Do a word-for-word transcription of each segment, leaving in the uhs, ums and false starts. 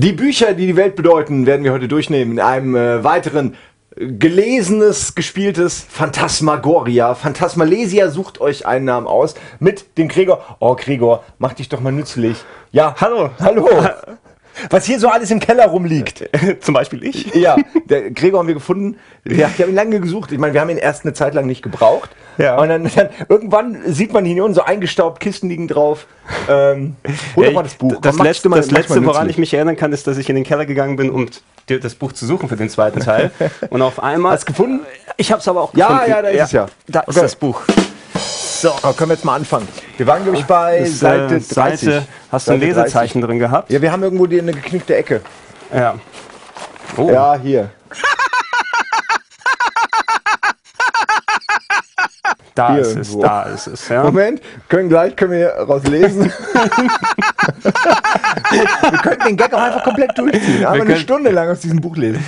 Die Bücher, die die Welt bedeuten, werden wir heute durchnehmen in einem äh, weiteren äh, gelesenes, gespieltes Phantasmagoria. Phantasmalesia, sucht euch einen Namen aus mit dem Gregor. Oh Gregor, mach dich doch mal nützlich. Ja, hallo, hallo. Was hier so alles im Keller rumliegt. Zum Beispiel ich. Ja, der Gregor haben wir gefunden. Ja, ich habe ihn lange gesucht. Ich meine, wir haben ihn erst eine Zeit lang nicht gebraucht. Ja. Und dann, dann irgendwann sieht man ihn hier unten so eingestaubt, Kisten liegen drauf. Ähm, hol doch mal das Buch. Das Komm, letzte, mal, das letzte mal woran ich mich erinnern kann, ist, dass ich in den Keller gegangen bin, um das Buch zu suchen für den zweiten Teil. Und auf einmal... Hast du gefunden? Ich habe es aber auch Ja, gefunden. ja, da ist es ja. Da Okay. ist das Buch. So, aber können wir jetzt mal anfangen. Wir waren, glaube ich, bei Das, Seite äh, dreißig. Seite, hast du ein Seite Lesezeichen dreißig. drin gehabt? Ja, wir haben irgendwo die, eine geknickte Ecke. Ja. Oh. Ja, hier. Da Hier ist es, irgendwo. da ist es. Ja. Moment, können gleich können wir rauslesen. Wir könnten den Gag auch einfach komplett durchziehen. Aber eine können- Stunde lang aus diesem Buch lesen.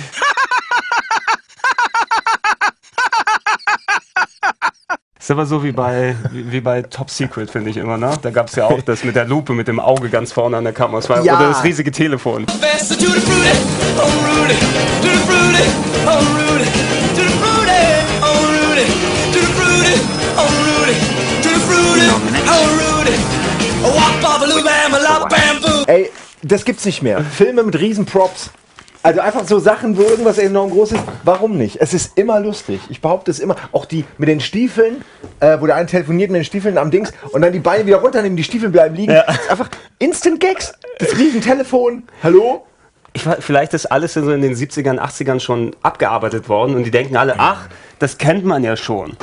Ist aber so wie bei, wie, wie bei Top Secret, finde ich immer, ne? Da gab es ja auch das mit der Lupe, mit dem Auge ganz vorne an der Kamera. Das war, Ja. Oder das riesige Telefon. Faster to the fruity, oh Rudy, to the fruity, oh Rudy, to the fruity, oh Rudy, to the fruity, oh Rudy, to the fruity, oh Rudy, oh wop bop bam a bamboo. Ey, das gibt's nicht mehr. Filme mit riesen Props. Also einfach so Sachen, wo irgendwas enorm groß ist. Warum nicht? Es ist immer lustig. Ich behaupte es immer. Auch die mit den Stiefeln, äh, wo der eine telefoniert mit den Stiefeln am Dings und dann die Beine wieder runternehmen, die Stiefel bleiben liegen. Ja. Das ist einfach Instant Gags. Das Riesentelefon. Hallo? Ich, war- vielleicht ist alles so in den siebzigern, achtzigern schon abgearbeitet worden und die denken alle, ach, das kennt man ja schon.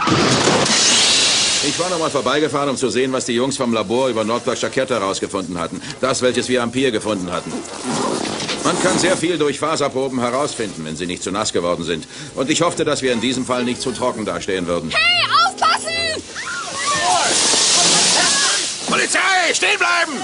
Ich war noch mal vorbeigefahren, um zu sehen, was die Jungs vom Labor über Nordblock Jackett herausgefunden hatten. Das, welches wir am Pier gefunden hatten. Man kann sehr viel durch Faserproben herausfinden, wenn sie nicht zu nass geworden sind. Und ich hoffte, dass wir in diesem Fall nicht zu trocken dastehen würden. Hey, aufpassen! Polizei, stehen bleiben!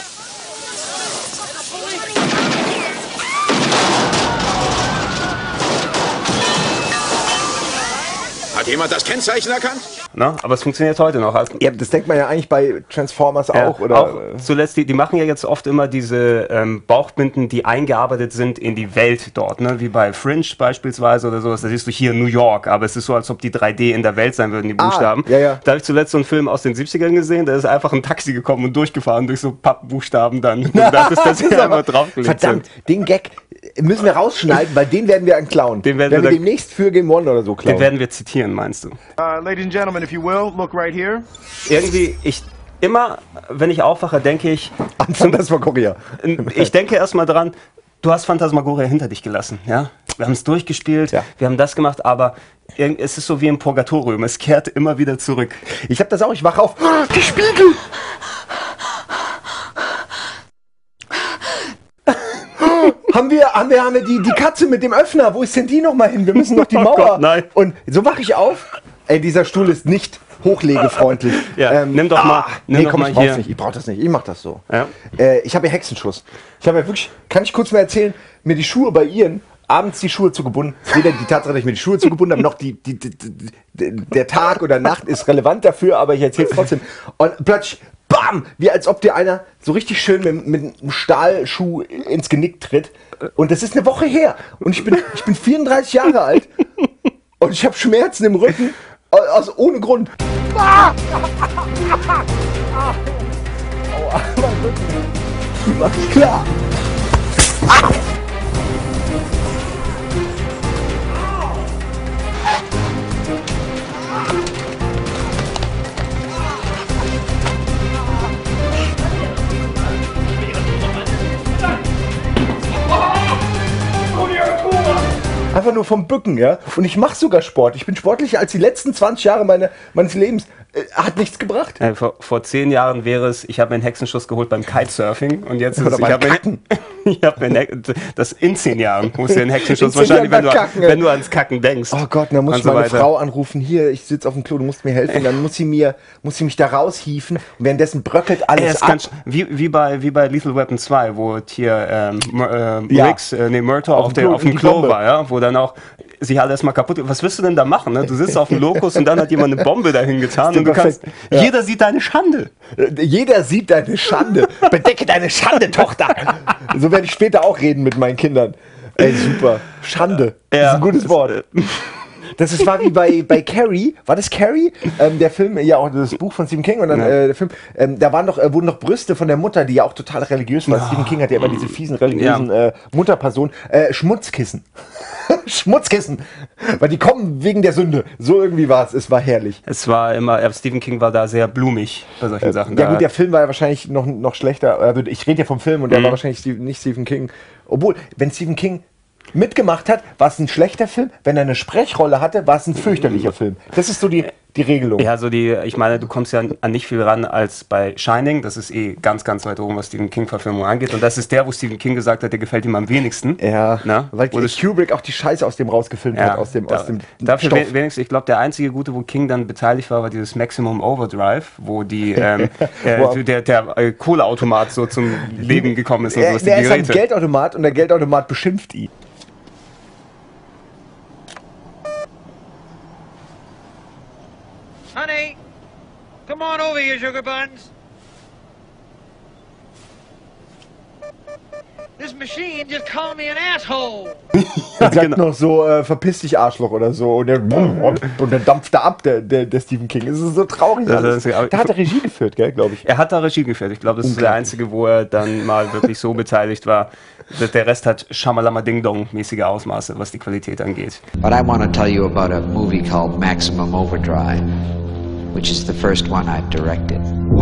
Hat jemand das Kennzeichen erkannt? Ne? Aber es funktioniert heute noch. Also, Ja, das denkt man ja eigentlich bei Transformers Ja, auch, oder? auch zuletzt, die, die machen ja jetzt oft immer diese ähm, Bauchbinden, die eingearbeitet sind in die Welt dort, ne? Wie bei Fringe beispielsweise oder sowas. Da siehst du hier New York, aber es ist so, als ob die drei D in der Welt sein würden, die Ah, Buchstaben. ja, ja. Da habe ich zuletzt so einen Film aus den siebzigern gesehen, da ist einfach ein Taxi gekommen und durchgefahren durch so Pappbuchstaben dann. Und das ist das hier aber- einfach draufgelegt. Verdammt, sind. den Gag müssen wir rausschneiden, weil den werden wir dann klauen. Den werden werden wir wir dann- demnächst für Game One oder so klauen. Den werden wir zitieren, meinst du? Uh, ladies and gentlemen, if you will, look right here. Irgendwie, ich immer, wenn ich aufwache, denke ich, Anfang das war Korea. ich denke erstmal dran, du hast Phantasmagoria hinter dich gelassen, ja? Wir haben es durchgespielt, Ja. wir haben das gemacht, aber irg- es ist so wie im Purgatorium, es kehrt immer wieder zurück. Ich hab das auch, ich wach auf. Ah, die Spiegel! haben wir, haben wir, haben wir die, die Katze mit dem Öffner? Wo ist denn die noch mal hin? Wir müssen noch die Oh Mauer. Gott, nein. Und so wach ich auf. Ey, dieser Stuhl ist nicht hochlegefreundlich. Ja, nimm doch mal- nimm nee, doch komm, mal ich brauch's hier. nicht. Ich brauch das nicht. Ich mach das so. Ja. Äh, ich habe ja Hexenschuss. Ich habe ja wirklich, kann ich kurz mal erzählen, mir die Schuhe bei Ihren, abends die Schuhe zugebunden. Weder die Tatsache, dass ich mir die Schuhe zugebunden habe, noch die, die, die, die, der Tag oder Nacht ist relevant dafür, aber ich erzähle es trotzdem. Und plötzlich, bam, wie als ob dir einer so richtig schön mit, mit einem Stahlschuh ins Genick tritt. Und das ist eine Woche her. Und ich bin, ich bin vierunddreißig Jahre alt und ich habe Schmerzen im Rücken, also ohne Grund. Ah! Aua, mein Rücken. Mach ich klar. Einfach nur vom Bücken, ja. Und ich mache sogar Sport. Ich bin sportlicher als die letzten zwanzig Jahre meine, meines Lebens. Äh, hat nichts gebracht. Äh, vor, vor zehn Jahren wäre es, ich habe mir einen Hexenschuss geholt beim Kitesurfing und jetzt ist Oder es, ich beim habe mir, Kacken. ich hab mir einen, das in zehn Jahren musst du einen Hexenschuss, In zehn wahrscheinlich, wenn Jahren du, beim Kacken, ey. wenn du ans Kacken denkst. Oh Gott, dann muss Und ich so meine weiter. Frau anrufen. Hier, ich sitze auf dem Klo, du musst mir helfen. Dann muss sie mir, muss sie mich da raushieven. Und währenddessen bröckelt Ey, alles ist ab. ganz, wie, wie, bei, wie bei Lethal Weapon zwei, wo hier ähm, Mur- ähm, Ja. Riggs, äh, nee, Murtaugh Auf auf, dem der, Klo, auf dem die Klo Plombe. war, ja, wo dann auch sich alle erstmal kaputt. Was wirst du denn da machen? Ne? Du sitzt auf dem Lokus und dann hat jemand eine Bombe dahin getan und du kannst, Ja. jeder sieht deine Schande. Jeder sieht deine Schande. Bedecke deine Schande, Tochter. So werde ich später auch reden mit meinen Kindern. Ey, super. Schande. Das ist ein gutes Wort. Das ist, war wie bei, bei Carrie, war das Carrie? Ähm, der Film, ja auch das Buch von Stephen King und dann Ja. äh, der Film, ähm, da waren noch, äh, wurden noch Brüste von der Mutter, die ja auch total religiös war. Stephen King hat ja immer diese fiesen religiösen Ja. äh, Mutterpersonen. Äh, Schmutzkissen. Schmutzkissen. Weil die kommen wegen der Sünde. So irgendwie war es. Es war herrlich. Es war immer, ja, Stephen King war da sehr blumig bei solchen Sachen. Ja Da- gut, der Film war ja wahrscheinlich noch, noch schlechter. Also ich rede ja vom Film und der Mhm. war wahrscheinlich Steve- nicht Stephen King. Obwohl, wenn Stephen King mitgemacht hat, war es ein schlechter Film. Wenn er eine Sprechrolle hatte, war es ein fürchterlicher Film. Das ist so die, die Regelung. Ja, so die, ich meine, du kommst ja an, an nicht viel ran als bei Shining. Das ist eh ganz, ganz weit oben, was Stephen King-Verfilmung angeht. Und das ist der, wo Stephen King gesagt hat, der gefällt ihm am wenigsten. Ja, Na? weil Wo das- Kubrick auch die Scheiße aus dem rausgefilmt hat, aus dem, da, aus dem dafür Stoff. we- wenigstens, ich glaube, der einzige gute, wo King dann beteiligt war, war dieses Maximum Overdrive, wo die, ähm, äh, Wow. der, der äh, Kohleautomat so zum Leben gekommen ist und Er, sowas, der die ist am Geräte. Geldautomat und der Geldautomat beschimpft ihn. Honey, come on over here, sugar buns. This machine just called me an asshole. Er sagt Genau. noch so, äh, verpiss dich Arschloch oder so. Und, der, und dann dampft er ab, der, der, der Stephen King. Es ist so traurig. Ja, alles. das ist- Da hat er Regie geführt, gell, glaube ich. Er hat da Regie geführt. Ich glaube, das ist der einzige, wo er dann mal wirklich so beteiligt war. Der Rest hat Shamalama Ding Dong mäßige Ausmaße, was die Qualität angeht. But I want to tell you about a movie called Maximum Overdrive, which is the first one I've directed.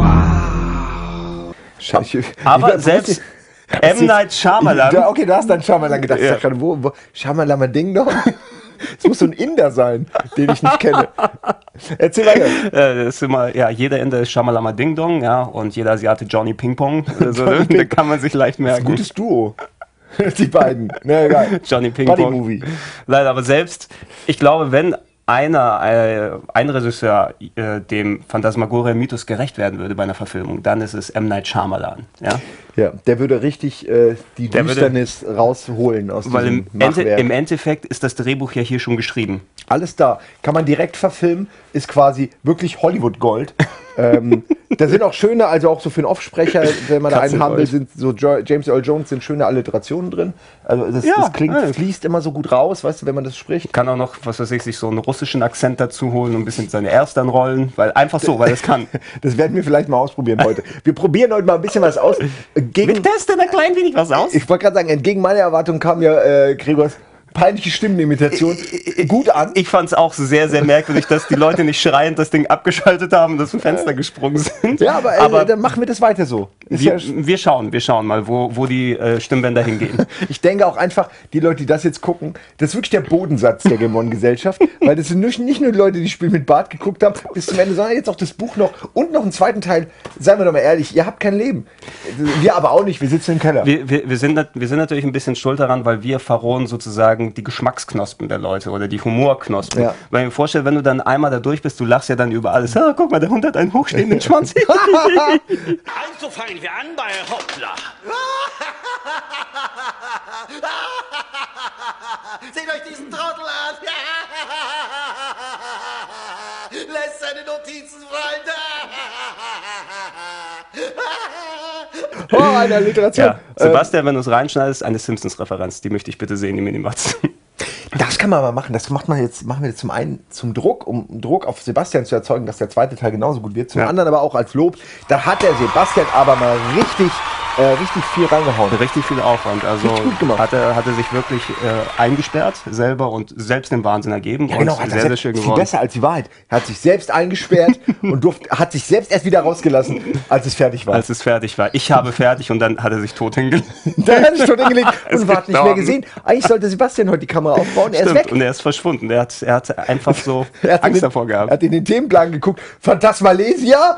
Scheiße. Aber Ich- selbst M. Night Shyamalan, Ja, okay, du hast an Shyamalan gedacht. Ich Ja. sag gerade, wo, wo? Shyamalama Ding Dong? Es muss so ein Inder sein, den ich nicht kenne. Erzähl weiter. äh, das ist immer, ja, jeder Inder ist Shamalama Ding Dong, ja, und jeder Asiate Johnny Ping Pong. Also, Johnny da Ping- kann man sich leicht Das ist merken. ein gutes Duo. Die beiden. Na egal. Johnny Ping Buddy Pong. Movie. Leider, aber selbst, ich glaube, wenn einer, äh, ein Regisseur äh, dem Phantasmagoria-Mythos gerecht werden würde bei einer Verfilmung, dann ist es M. Night Shyamalan. Ja? Ja, der würde richtig äh, die Der würde- Düsternis rausholen aus Weil diesem im, Ende, Machwerk. im Endeffekt ist das Drehbuch ja hier schon geschrieben. Alles da. Kann man direkt verfilmen, ist quasi wirklich Hollywood-Gold. ähm, da sind auch schöne, also auch so für einen Offsprecher, wenn man da einen haben will, sind so jo James Earl Jones sind schöne Alliterationen drin. Also das, Ja, das klingt, ja. fließt immer so gut raus, weißt du, wenn man das spricht. Kann auch noch, was weiß ich, sich so einen russischen Akzent dazu holen und ein bisschen seine Erstern rollen, weil einfach so, weil es kann. Das werden wir vielleicht mal ausprobieren heute. Wir probieren heute mal ein bisschen was aus. Gegen, testen ein klein wenig was aus. ich wollte gerade sagen, entgegen meiner Erwartung kam ja äh, Gregors peinliche Stimmenimitation gut an. Ich fand es auch sehr, sehr merkwürdig, dass die Leute nicht schreiend das Ding abgeschaltet haben und aus dem Fenster gesprungen sind. Ja, aber, äh, aber dann machen wir das weiter so. Ist wir, ja, wir schauen, wir schauen mal, wo, wo die äh, Stimmbänder hingehen. ich denke auch einfach, die Leute, die das jetzt gucken, das ist wirklich der Bodensatz der Game One-Gesellschaft, weil das sind nicht, nicht nur die Leute, die das Spiel mit Bart geguckt haben, bis zum Ende, sondern jetzt auch das Buch noch und noch einen zweiten Teil. Seien wir doch mal ehrlich, ihr habt kein Leben. Wir aber auch nicht, wir sitzen im Keller. Wir, wir, wir, sind, nat- wir sind natürlich ein bisschen schuld daran, weil wir verrohen sozusagen die Geschmacksknospen der Leute oder die Humorknospen. Ja. Weil ich mir vorstelle, wenn du dann einmal da durch bist, du lachst ja dann über alles. Ah, guck mal, der Hund hat einen hochstehenden Schwanz. Also fangen wir an bei Hoppla. Seht euch diesen Trottel an! Lässt seine Notizen fallen! Oh, eine Alliteration. Ja. Sebastian, wenn du es reinschneidest, eine Simpsons-Referenz. Die möchte ich bitte sehen, die Minimatz. Das kann man mal machen. Das macht man jetzt, machen wir jetzt zum einen zum Druck, um Druck auf Sebastian zu erzeugen, dass der zweite Teil genauso gut wird. Zum Ja. anderen aber auch als Lob. Da hat der Sebastian aber mal richtig, äh, richtig viel reingehauen. Richtig viel Aufwand. Also Richtig gut gemacht. hat er, hat er sich wirklich äh, eingesperrt selber und selbst den Wahnsinn ergeben. Ja, genau, und hat er sehr, sehr selbst, schön viel geworden. besser als die Wahrheit. Er hat sich selbst eingesperrt und durfte, hat sich selbst erst wieder rausgelassen, als es fertig war. Als es fertig war. Ich habe fertig und dann hat er sich tot hingelegt. Dann hat er sich schon hingelegt Es und hat nicht mehr gestorben. gesehen. Eigentlich sollte Sebastian heute die Kamera aufbauen. Er ist weg. Und er ist verschwunden. Er hat, er hat einfach so Er hat in Angst den, davor Er gehabt. hat in den Themenplan geguckt. Phantasmalesia.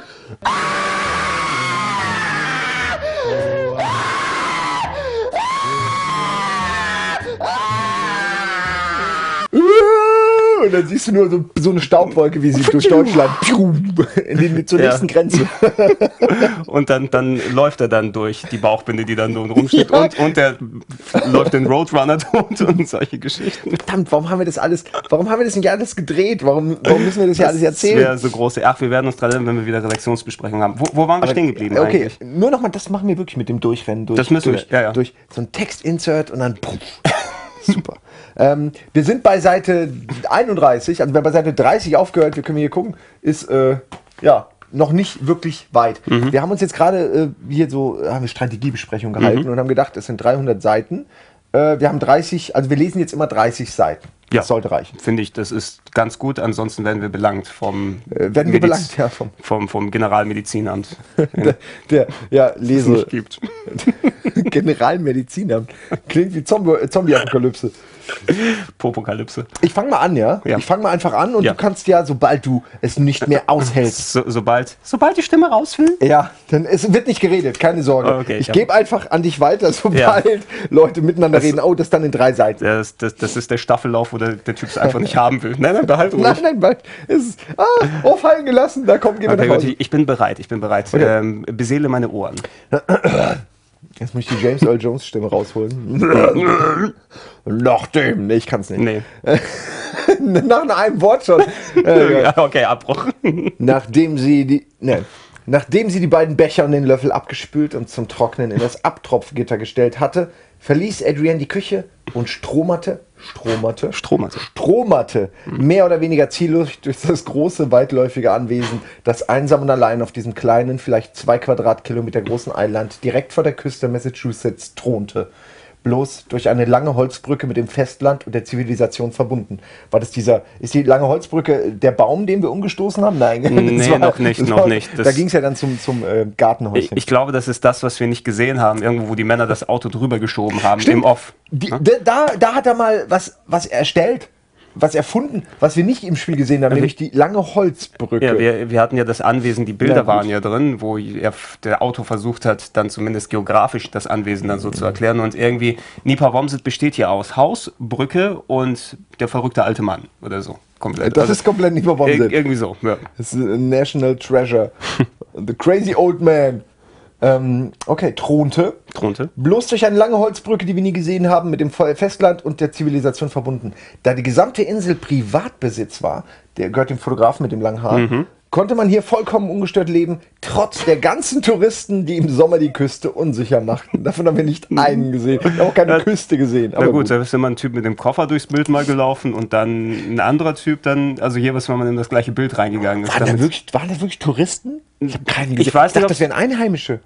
Und Und dann siehst du nur so, so eine Staubwolke, wie sie durch Deutschland in die, zur Ja. nächsten Grenze. Und dann, dann läuft er dann durch die Bauchbinde, die dann so rumsteht. Ja. Und, und der läuft den Roadrunner tot und solche Geschichten. Verdammt, warum haben wir das alles, warum haben wir das nicht alles gedreht? Warum, warum müssen wir das ja alles Das erzählen? wäre so große. Ach, wir werden uns dran erinnern, wenn wir wieder Redaktionsbesprechung haben. Wo, wo waren wir stehen geblieben Okay, eigentlich? nur nochmal, das machen wir wirklich mit dem Durchrennen. Durch, Das müssen wir, durch, ja, ja. durch so ein Textinsert und dann puff. Super. ähm, wir sind bei Seite einunddreißig, also wir haben bei Seite dreißig aufgehört, wir können hier gucken, ist äh, ja noch nicht wirklich weit. Mhm. Wir haben uns jetzt gerade äh, hier so haben eine Strategiebesprechung gehalten Mhm. und haben gedacht, es sind dreihundert Seiten. Äh, wir haben dreißig, also wir lesen jetzt immer dreißig Seiten. Ja. Das sollte reichen. Finde ich, das ist ganz gut. Ansonsten werden wir belangt vom, Äh, werden wir belangt, ja, vom- vom, vom Generalmedizinamt. Der, der ja, es lese nicht gibt. Generalmedizinamt. Klingt wie Zombie- äh, Zombie-Apokalypse. Popokalypse. Ich fange mal an, ja? Ja. Ich fange mal einfach an und Ja. du kannst ja, sobald du es nicht mehr aushältst, So, sobald, sobald die Stimme raus will. ja, dann es wird nicht geredet, keine Sorge. Okay, ich ja. gebe einfach an dich weiter, sobald Leute miteinander reden. Oh, das dann in drei Seiten. Das, das, das ist der Staffellauf, wo der, der Typ es einfach nicht haben will. Nein, nein, behalt ruhig. Nein, nein, bald ist es ah, auffallen gelassen, da kommt jemand Okay, nach gut, Hause. ich, ich bin bereit, ich bin bereit. Okay. Ähm, beseele meine Ohren. Jetzt muss ich die James Earl Jones Stimme rausholen. Nachdem, nee, ich kann es nicht. Nee. Nach einem Wort schon. Äh, Ja, okay, Abbruch. Nachdem sie die, ne, nachdem sie die beiden Becher und den Löffel abgespült und zum Trocknen in das Abtropfgitter gestellt hatte, verließ Adrienne die Küche und stromerte, stromerte, Stromerte. stromerte mehr oder weniger ziellos durch das große, weitläufige Anwesen, das einsam und allein auf diesem kleinen, vielleicht zwei Quadratkilometer großen Eiland direkt vor der Küste Massachusetts thronte. Bloß durch eine lange Holzbrücke mit dem Festland und der Zivilisation verbunden. War das dieser, ist die lange Holzbrücke der Baum, den wir umgestoßen haben? Nein, Nee, noch nicht, das noch war, nicht. Da Das- ging es ja dann zum, zum äh, Gartenhäuschen. Ich, ich glaube, das ist das, was wir nicht gesehen haben. Irgendwo, wo die Männer das Auto drüber geschoben haben, Stimmt. im Off. Die, da, da, da hat er mal was, was erstellt, was erfunden, was wir nicht im Spiel gesehen haben, nämlich die lange Holzbrücke. Ja, wir, wir hatten ja das Anwesen, die Na Bilder gut. waren ja drin, wo er, der Autor versucht hat, dann zumindest geografisch das Anwesen dann so zu erklären. Und irgendwie, Nipawomsat besteht hier aus Haus, Brücke und der verrückte alte Mann oder so. Komplett. Das Also, ist komplett nicht ir verbunden. irgendwie so, ja. Das ist ein National Treasure. The Crazy Old Man. Ähm, okay, thronte. Drunter. Bloß durch eine lange Holzbrücke, die wir nie gesehen haben, mit dem Festland und der Zivilisation verbunden. Da die gesamte Insel Privatbesitz war, der gehört dem Fotografen mit dem langen Haar, Mhm. konnte man hier vollkommen ungestört leben, trotz der ganzen Touristen, die im Sommer die Küste unsicher machten. Davon haben wir nicht einen gesehen. Wir haben auch keine Küste gesehen. Na Aber gut, gut. da ist immer ein Typ mit dem Koffer durchs Bild mal gelaufen und dann ein anderer Typ dann, also hier was, wenn man in das gleiche Bild reingegangen ist. Waren da, damit- wirklich, waren da wirklich Touristen? Ich habe keinen Ich weiß ich dachte, nicht, das wären Einheimische.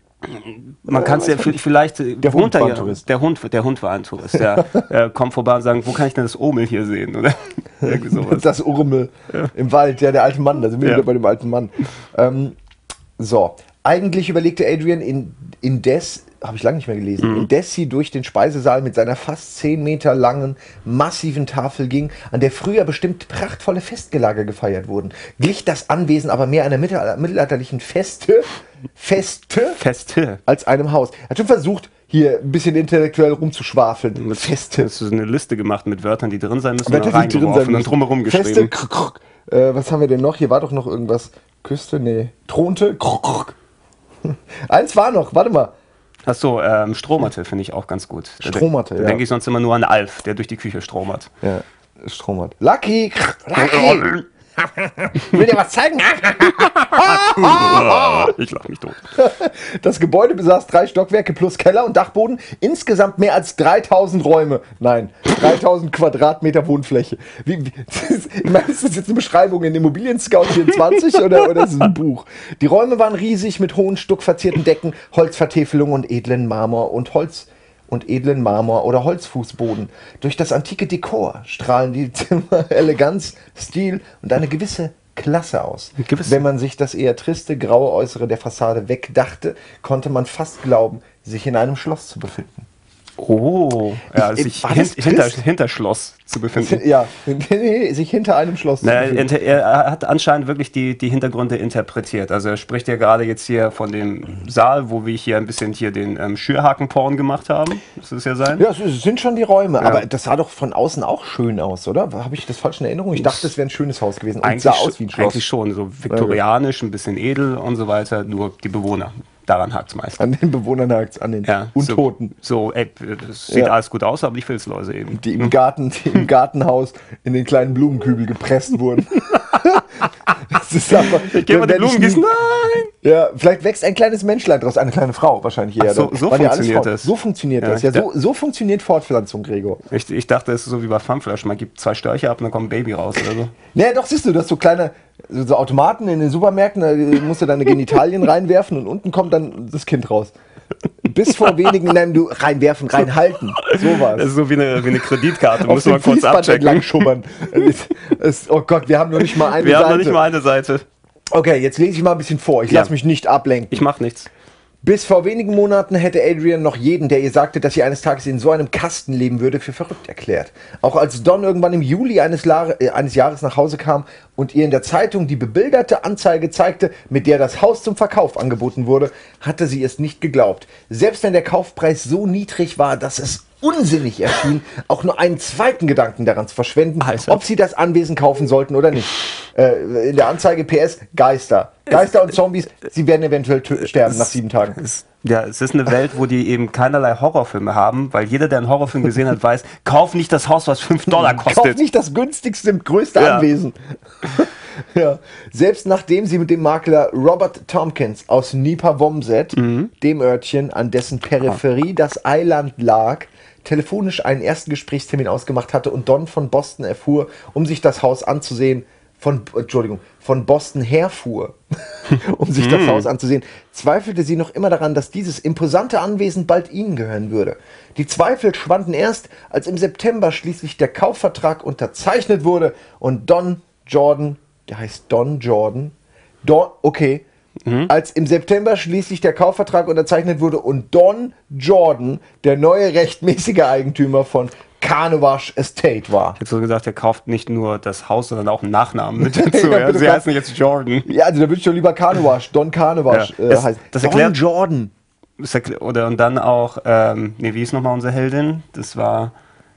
Man kann es ja v- vielleicht äh, Der Hund wohnt da war ein ja- Tourist. Der Hund, der Hund war ein Tourist. Der äh, kommt vorbei und sagt, wo kann ich denn das Omel hier sehen? Oder irgendwie sowas. Das Urmel im Wald, ja, der alte Mann, da sind wir Ja. wieder bei dem alten Mann. Ähm, so, eigentlich überlegte Adrian in, indes, habe ich lange nicht mehr gelesen, Mhm. indes sie durch den Speisesaal mit seiner fast zehn Meter langen, massiven Tafel ging, an der früher bestimmt prachtvolle Festgelage gefeiert wurden. Glich das Anwesen aber mehr einer mittel- mittelalterlichen Feste, Feste, Feste. als einem Haus. Er hat schon versucht, hier ein bisschen intellektuell rumzuschwafeln. Feste. Hast du so eine Liste gemacht mit Wörtern, die drin sein müssen, Wörter, und die drin sein reingeworfen und müssen. drumherum Feste, geschrieben. krr, krr. Äh, was haben wir denn noch? Hier war doch noch irgendwas. Küste? Nee. Thronte? Krr, krr. Eins war noch, warte mal. Achso, ähm, Stromerte finde ich auch ganz gut. Da- Stromerte, da ja. denke ich sonst immer nur an Alf, der durch die Küche stromert. Ja, Strom hat. Lucky! krr, Lucky! Will dir was zeigen? Ich lache mich tot. Das Gebäude besaß drei Stockwerke plus Keller und Dachboden. Insgesamt mehr als dreitausend Räume. Nein, dreitausend Quadratmeter Wohnfläche. Wie, wie, ich meine, ist das jetzt eine Beschreibung in Immobilien Scout vierundzwanzig oder, oder ist es ein Buch? Die Räume waren riesig mit hohen stuckverzierten Decken, Holzvertäfelungen und edlen Marmor und Holz und edlen Marmor oder Holzfußboden. Durch das antike Dekor strahlen die Zimmer Eleganz, Stil und eine gewisse Klasse aus. Gewisse. Wenn man sich das eher triste, graue Äußere der Fassade wegdachte, konnte man fast glauben, sich in einem Schloss zu befinden. Oh, ja, also Ich- ich, war hin, das hinter, trist? Hinterschloss. zu befinden. Ja, sich hinter einem Schloss Na, zu befinden. er, er hat anscheinend wirklich die, die Hintergründe interpretiert. Also er spricht ja gerade jetzt hier von dem Saal, wo wir hier ein bisschen hier den ähm, Schürhaken-Porn gemacht haben. Das ist ja sein. Ja, es sind schon die Räume, Ja. aber das sah doch von außen auch schön aus, oder? Habe ich das falsch in Erinnerung? Ich dachte, es wäre ein schönes Haus gewesen und Eigentlich, sah aus wie ein sch- Schloss. eigentlich schon, so viktorianisch, ein bisschen edel und so weiter, nur die Bewohner. Daran hakt es meist. An den Bewohnern hakt es, an den Ja, Untoten. So, so ey, das sieht Ja. alles gut aus, aber die Filzläuse eben. Die im Garten, die im Gartenhaus in den kleinen Blumenkübel gepresst wurden. Das ist einfach, Geh mal die wenn Blumen ich- gießen. Nein! Ja, vielleicht wächst ein kleines Menschlein draus, eine kleine Frau wahrscheinlich eher. Ach so- dann. so Waren ja alles funktioniert Frauen. das. So funktioniert Ja, das. Ja, ich so, so funktioniert Fortpflanzung, Gregor. Ich, ich dachte, es ist so wie bei Funflash, man gibt zwei Störche ab und dann kommt ein Baby raus oder so. Naja, doch, siehst du, du hast so kleine so so Automaten in den Supermärkten, da musst du deine Genitalien reinwerfen und unten kommt dann das Kind raus. Bis vor wenigen, nein, du reinwerfen, reinhalten. So war Das es. ist so wie eine, wie eine Kreditkarte, Auf muss man dem kurz Fließband entlang abchecken. schubbern. Es- es- Oh Gott, wir haben noch nicht mal eine Wir Seite. haben noch nicht mal eine Seite. Okay, jetzt lese ich mal ein bisschen vor. Ich Ja. lasse mich nicht ablenken. Ich mach nichts. Bis vor wenigen Monaten hätte Adrian noch jeden, der ihr sagte, dass sie eines Tages in so einem Kasten leben würde, für verrückt erklärt. Auch als Don irgendwann im Juli eines, Lare, äh, eines Jahres nach Hause kam und ihr in der Zeitung die bebilderte Anzeige zeigte, mit der das Haus zum Verkauf angeboten wurde, hatte sie es nicht geglaubt. Selbst wenn der Kaufpreis so niedrig war, dass es unsinnig erschien, auch nur einen zweiten Gedanken daran zu verschwenden, Alter. ob sie das Anwesen kaufen sollten oder nicht. Äh, in der Anzeige P S, Geister. Geister und Zombies, sie werden eventuell tö- sterben nach sieben Tagen. Es, ja, es ist eine Welt, wo die eben keinerlei Horrorfilme haben, weil jeder, der einen Horrorfilm gesehen hat, weiß, kauf nicht das Haus, was fünf Dollar Kauf kostet. nicht das günstigste, größte Ja. Anwesen. Ja. Selbst nachdem sie mit dem Makler Robert Tompkins aus Nipawomset, Mhm. dem Örtchen, an dessen Peripherie das Eiland lag, telefonisch einen ersten Gesprächstermin ausgemacht hatte und Don von Boston erfuhr, um sich das Haus anzusehen, von, Entschuldigung, von Boston herfuhr, um sich Mhm. das Haus anzusehen, zweifelte sie noch immer daran, dass dieses imposante Anwesen bald ihnen gehören würde. Die Zweifel schwanden erst, als im September schließlich der Kaufvertrag unterzeichnet wurde und Don Jordan, der heißt Don Jordan, Don, okay, als im September schließlich der Kaufvertrag unterzeichnet wurde und Don Jordan der neue rechtmäßige Eigentümer von Carnawash Estate war. Ich hätte so gesagt, er kauft nicht nur das Haus, sondern auch einen Nachnamen mit dazu. Ja, Ja, bitte Sie kauf- heißen jetzt Jordan. Ja, also da würde ich doch lieber Carnawash, Don Carnawash Ja. äh, Das- heißen. das Don erklärt- Jordan. Das erkl- Oder und dann auch, ähm, nee, wie ist nochmal unsere Heldin? Das war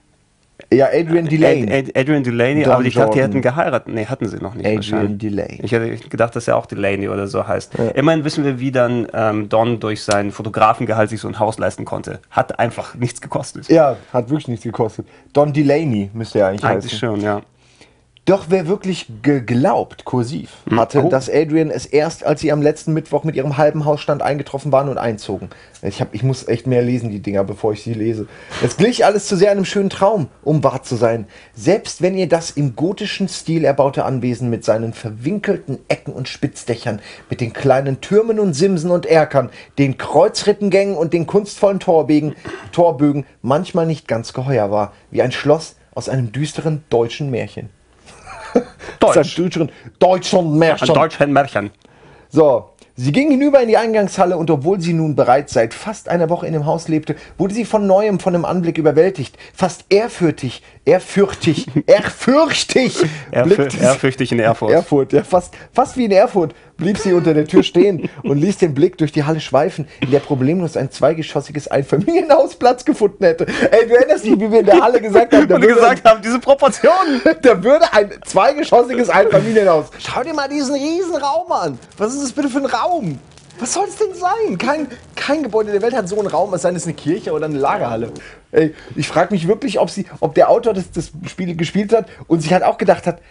Ja, Adrian Delaney. Ad, Ad, Adrian Delaney, Don aber ich dachte, die Jordan. hätten geheiratet. Nee, hatten sie noch nicht. Adrian wahrscheinlich. Delaney. Ich hätte gedacht, dass er auch Delaney oder so heißt. Immerhin wissen wir, wie dann ähm, Don durch sein Fotografengehalt sich so ein Haus leisten konnte. Hat einfach nichts gekostet. Ja, hat wirklich nichts gekostet. Don Delaney müsste er eigentlich, Eigentlich heißen. schon, ja. Doch wer wirklich geglaubt, kursiv, hatte, Oh. dass Adrian es erst, als sie am letzten Mittwoch mit ihrem halben Hausstand eingetroffen waren und einzogen. Ich, hab, ich muss echt mehr lesen, die Dinger, bevor ich sie lese. Es glich alles zu sehr einem schönen Traum, um wahr zu sein. Selbst wenn ihr das im gotischen Stil erbaute Anwesen mit seinen verwinkelten Ecken und Spitzdächern, mit den kleinen Türmen und Simsen und Erkern, den Kreuzrippengängen und den kunstvollen Torbögen, Torbögen manchmal nicht ganz geheuer war, wie ein Schloss aus einem düsteren deutschen Märchen. Deutsch. Das ist ein deutschen, deutschen Märchen. Ein deutsches Märchen. So, sie ging hinüber in die Eingangshalle und obwohl sie nun bereits seit fast einer Woche in dem Haus lebte, wurde sie von Neuem von dem Anblick überwältigt. Fast ehrfürchtig, ehrfürchtig, ehrfürchtig Erfü blickte sie- ehrfürchtig in Erfurt. Erfurt, ja, fast, fast wie in Erfurt blieb sie unter der Tür stehen und ließ den Blick durch die Halle schweifen, in der problemlos ein zweigeschossiges Einfamilienhaus Platz gefunden hätte. Ey, du erinnerst dich, wie wir in der Halle gesagt haben, da Und die würde, gesagt haben, diese Proportionen. ein, da würde ein zweigeschossiges Einfamilienhaus. Schau dir mal diesen riesen Raum an. Was ist das bitte für ein Raum? Was soll es denn sein? Kein, kein Gebäude der Welt hat so einen Raum, es sei denn, es ist eine Kirche oder eine Lagerhalle. Ey, ich frage mich wirklich, ob, sie, ob der Autor das, das Spiel gespielt hat und sich halt auch gedacht hat,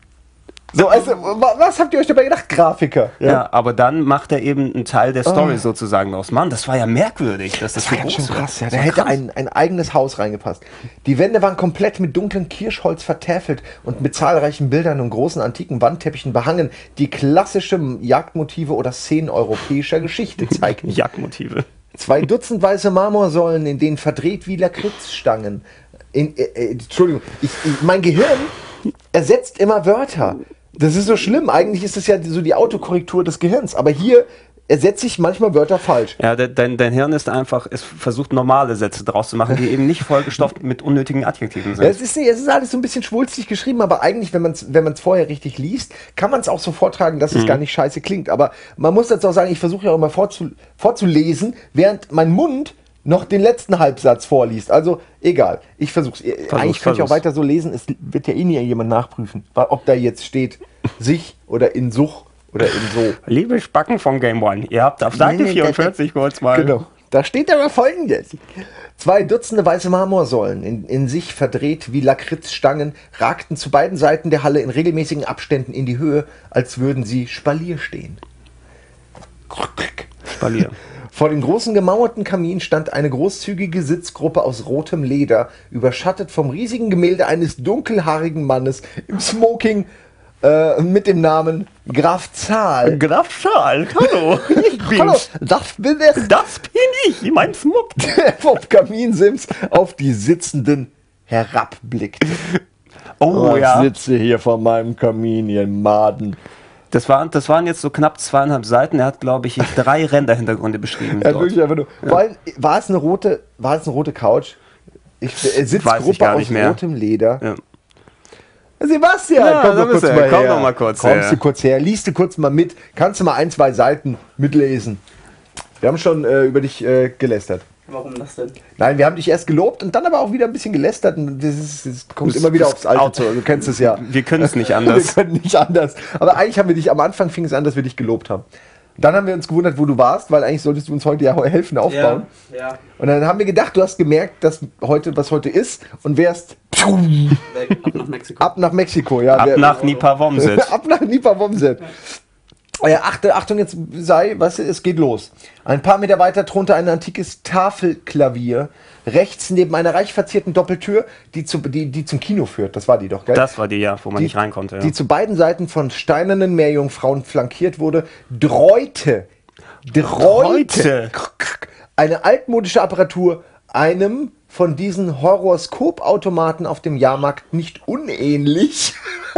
so, also, wa- was habt ihr euch dabei gedacht, Grafiker? Ja. aber dann macht er eben einen Teil der Story sozusagen aus. Mann, das war ja merkwürdig, dass das, Das war so ganz schön groß krass, ja. war. Da Das war hätte krass. ein, ein eigenes Haus reingepasst. Die Wände waren komplett mit dunklem Kirschholz vertäfelt und mit zahlreichen Bildern und großen antiken Wandteppichen behangen, die klassische Jagdmotive oder Szenen europäischer Geschichte zeigten. Jagdmotive. Zwei Dutzend weiße Marmorsäulen, in denen verdreht wie Lakritzstangen. In, äh, äh, Entschuldigung, ich, ich, mein Gehirn ersetzt immer Wörter. Das ist so schlimm. Eigentlich ist es ja so die Autokorrektur des Gehirns. Aber hier ersetze ich manchmal Wörter falsch. Ja, de, dein, dein Hirn ist einfach, es versucht normale Sätze draus zu machen, die eben nicht vollgestopft mit unnötigen Adjektiven sind. Ja, es, ist, nicht- es ist alles so ein bisschen schwulstig geschrieben, aber eigentlich, wenn man es wenn man's vorher richtig liest, kann man es auch so vortragen, dass es Mhm. gar nicht scheiße klingt. Aber man muss dazu auch sagen, ich versuche ja auch immer vorzu, vorzulesen, während mein Mund noch den letzten Halbsatz vorliest. Also egal, ich versuche es. Eigentlich könnte ich auch versuch's. weiter so lesen, es wird ja eh nie jemand nachprüfen, ob da jetzt steht sich oder in Such oder in so. Liebe Spacken von Game One, ihr habt auf Seite Nee, nee, vierundvierzig kurz mal... Genau. Da steht aber Folgendes. Zwei Dutzende weiße Marmorsäulen, in, in sich verdreht wie Lakritzstangen, ragten zu beiden Seiten der Halle in regelmäßigen Abständen in die Höhe, als würden sie Spalier stehen. Spalier. Vor dem großen gemauerten Kamin stand eine großzügige Sitzgruppe aus rotem Leder, überschattet vom riesigen Gemälde eines dunkelhaarigen Mannes im Smoking äh, mit dem Namen Graf Zahl. Graf Schal, hallo. Ich bin's. Hallo, das bin ich. Das bin ich, mein Smuck. Der vom Kaminsims auf die Sitzenden herabblickte. Oh ich ja. sitze hier vor meinem Kamin, ihr Maden. Das waren, das waren jetzt so knapp zweieinhalb Seiten. Er hat, glaube ich, drei Renderhintergründe beschrieben. Er hat dort. wirklich einfach nur. Vor allem, war es eine rote, war es eine rote Couch? Ich, äh, Weiß ich Sitzgruppe gar aus nicht mehr. rotem Leder. Ja. Sebastian, Ja, komm da doch kurz bist du. mal Komm her. doch mal kurz Kommst her. du kurz her, liest du kurz mal mit. Kannst du mal ein, zwei Seiten mitlesen. Wir haben schon äh, über dich äh, gelästert. Warum das denn? Nein, wir haben dich erst gelobt und dann aber auch wieder ein bisschen gelästert. Und das, ist, das kommt Das immer wieder ist aufs Alte out. zu. Du kennst es ja. Wir können es nicht Wir anders. können nicht anders. Aber eigentlich haben wir dich, am Anfang fing es an, dass wir dich gelobt haben. Dann haben wir uns gewundert, wo du warst, weil eigentlich solltest du uns heute ja helfen aufbauen. Ja, ja. Und dann haben wir gedacht, du hast gemerkt, dass heute, was heute ist, und wärst Weg, ab nach Mexiko. ab nach Mexiko. Ja, Ab wer- nach Nipa-Womset. ab nach Nipa-Womset. Ja, achte, Achtung, jetzt sei, was, es geht los. Ein paar Meter weiter thronte ein antikes Tafelklavier. Rechts neben einer reich verzierten Doppeltür, die, zu, die, die zum Kino führt. Das war die doch, gell? Das war die, ja, wo man die, nicht rein konnte. Ja. Die zu beiden Seiten von steinernen Meerjungfrauen flankiert wurde, dreute. Dreute. Dreute. Eine altmodische Apparatur, einem von diesen Horoskopautomaten auf dem Jahrmarkt nicht unähnlich,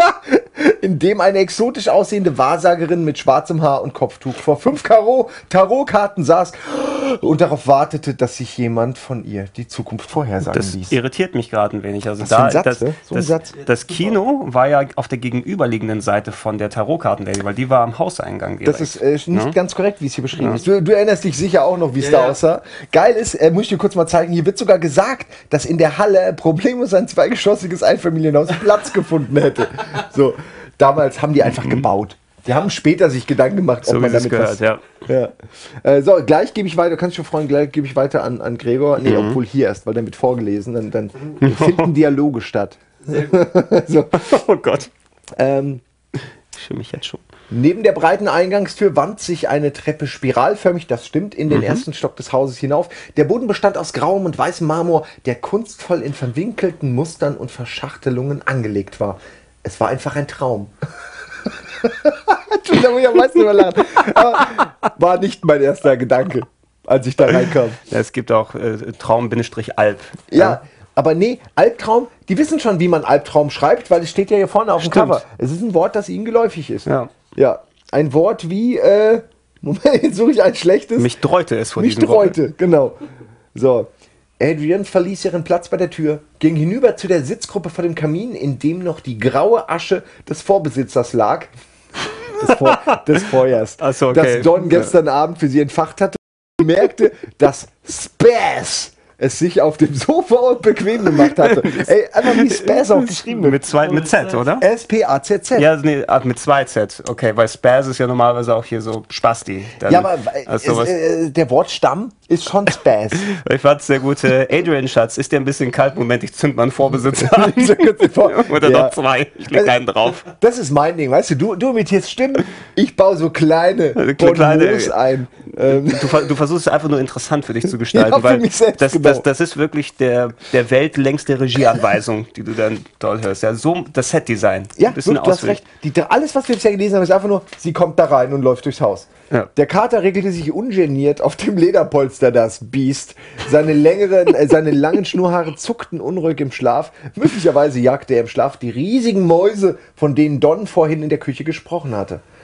in dem eine exotisch aussehende Wahrsagerin mit schwarzem Haar und Kopftuch vor fünf Karo Tarotkarten saß und darauf wartete, dass sich jemand von ihr die Zukunft vorhersagen Das ließ. irritiert mich gerade ein wenig. Also Was für ein Satz, das, ne? So ein das, Satz. das Kino war ja auf der gegenüberliegenden Seite von der Tarotkartenlady, weil die war am Hauseingang direkt. Das ist äh, nicht Ja? ganz korrekt, wie es hier beschrieben ist. Du, du erinnerst dich sicher auch noch, wie es Ja, da ja. aussah. Geil ist, äh, muss ich dir kurz mal zeigen, hier wird sogar gesagt, dass in der Halle problemlos ein zweigeschossiges Einfamilienhaus Platz gefunden hätte. So, damals haben die einfach gebaut. Die haben später sich Gedanken gemacht, ob So wie man es damit gehört, was... ja. Ja. Äh, so, gleich gebe ich weiter, kannst du dich freuen, gleich gebe ich weiter an, an Gregor. Nee, Mhm. obwohl hier erst, weil dann wird vorgelesen, dann, dann finden Dialoge statt. so, Oh Gott. ähm, Ich fühle mich jetzt schon. Neben der breiten Eingangstür wand sich eine Treppe spiralförmig, das stimmt, in den ersten Stock des Hauses hinauf. Der Boden bestand aus grauem und weißem Marmor, der kunstvoll in verwinkelten Mustern und Verschachtelungen angelegt war. Es war einfach ein Traum. Da muss ich am meisten überlachen. Aber war nicht mein erster Gedanke, als ich da reinkam. Ja, es gibt auch äh, Traum-Alp. Ja, aber nee, Albtraum, die wissen schon, wie man Albtraum schreibt, weil es steht ja hier vorne auf dem Stimmt. Cover. Es ist ein Wort, das ihnen geläufig ist. Ja. Ja, ein Wort wie, äh, Moment, jetzt suche ich ein schlechtes. Mich dreute es vor Mich diesem Wort. dreute, genau. So. Adrian verließ ihren Platz bei der Tür, ging hinüber zu der Sitzgruppe vor dem Kamin, in dem noch die graue Asche des Vorbesitzers lag. Des, Vor des Feuers. Ach so, okay. Das Don gestern Abend für sie entfacht hatte. Und merkte, dass Spaz es sich auf dem Sofa und bequem gemacht hatte. Ey, einfach wie Spaz auch geschrieben wird. Mit, zwei, mit Z, oder? S P A Z Z. Ja, nee, ah, mit zwei Z. Okay, weil Spaz ist ja normalerweise auch hier so Spasti. Dann, Ja, aber äh, also sowas. äh, der Wortstamm ist schon Spaz. Ich fand's sehr gut. Äh, Adrian, Schatz, ist dir ein bisschen kalt? Moment, ich zünd mal einen Vorbesitzer an. Oder Ja. noch zwei. Ich leg einen drauf. Das ist mein Ding, weißt du, du, du imitierst Stimmen, ich baue so kleine kleine- Bonbons ein. Ähm, Du, ver- du versuchst es einfach nur interessant für dich zu gestalten, Ja, für weil mich selbst, das, genau. das, das ist wirklich der, der weltlängste Regieanweisung, die du dann dort hörst. Ja, so das Set-Design. ja, Ein bisschen wirklich, du hast ausführlich. recht. Die, alles, was wir bisher gelesen haben, ist einfach nur, sie kommt da rein und läuft durchs Haus. Ja. Der Kater regelte sich ungeniert auf dem Lederpolster, das Biest. Seine, längeren, äh, seine langen Schnurrhaare zuckten unruhig im Schlaf. Möglicherweise jagte er im Schlaf die riesigen Mäuse, von denen Don vorhin in der Küche gesprochen hatte.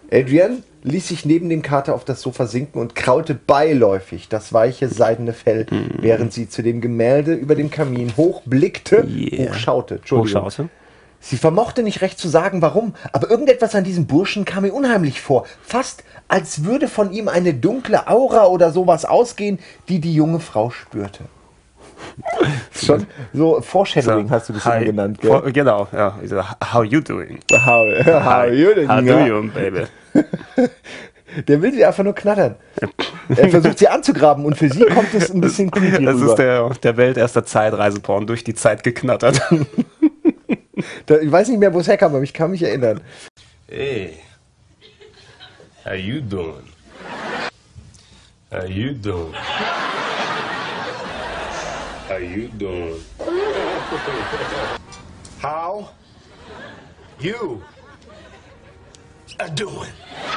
Adrienne ließ sich neben dem Kater auf das Sofa sinken und kraute beiläufig das weiche seidene Fell, mm. während sie zu dem Gemälde über dem Kamin hochblickte, yeah. hochschaute. Entschuldigung. Hochschaute. Sie vermochte nicht recht zu sagen, warum, aber irgendetwas an diesem Burschen kam ihr unheimlich vor. Fast als würde von ihm eine dunkle Aura oder sowas ausgehen, die die junge Frau spürte. Schon so Foreshadowing so, hast du das hi, genannt, gell? For, genau, ja. How you doing? How, how you doing? How do you, baby? Der will sie einfach nur knattern. Er versucht sie anzugraben und für sie kommt es ein bisschen creepy Das rüber. ist der, der welterste Zeitreiseporn, durch die Zeit geknattert. Da, ich weiß nicht mehr, wo es herkam, aber ich kann mich erinnern. Hey, how you doing? How you doing? How you doing? How you are doing?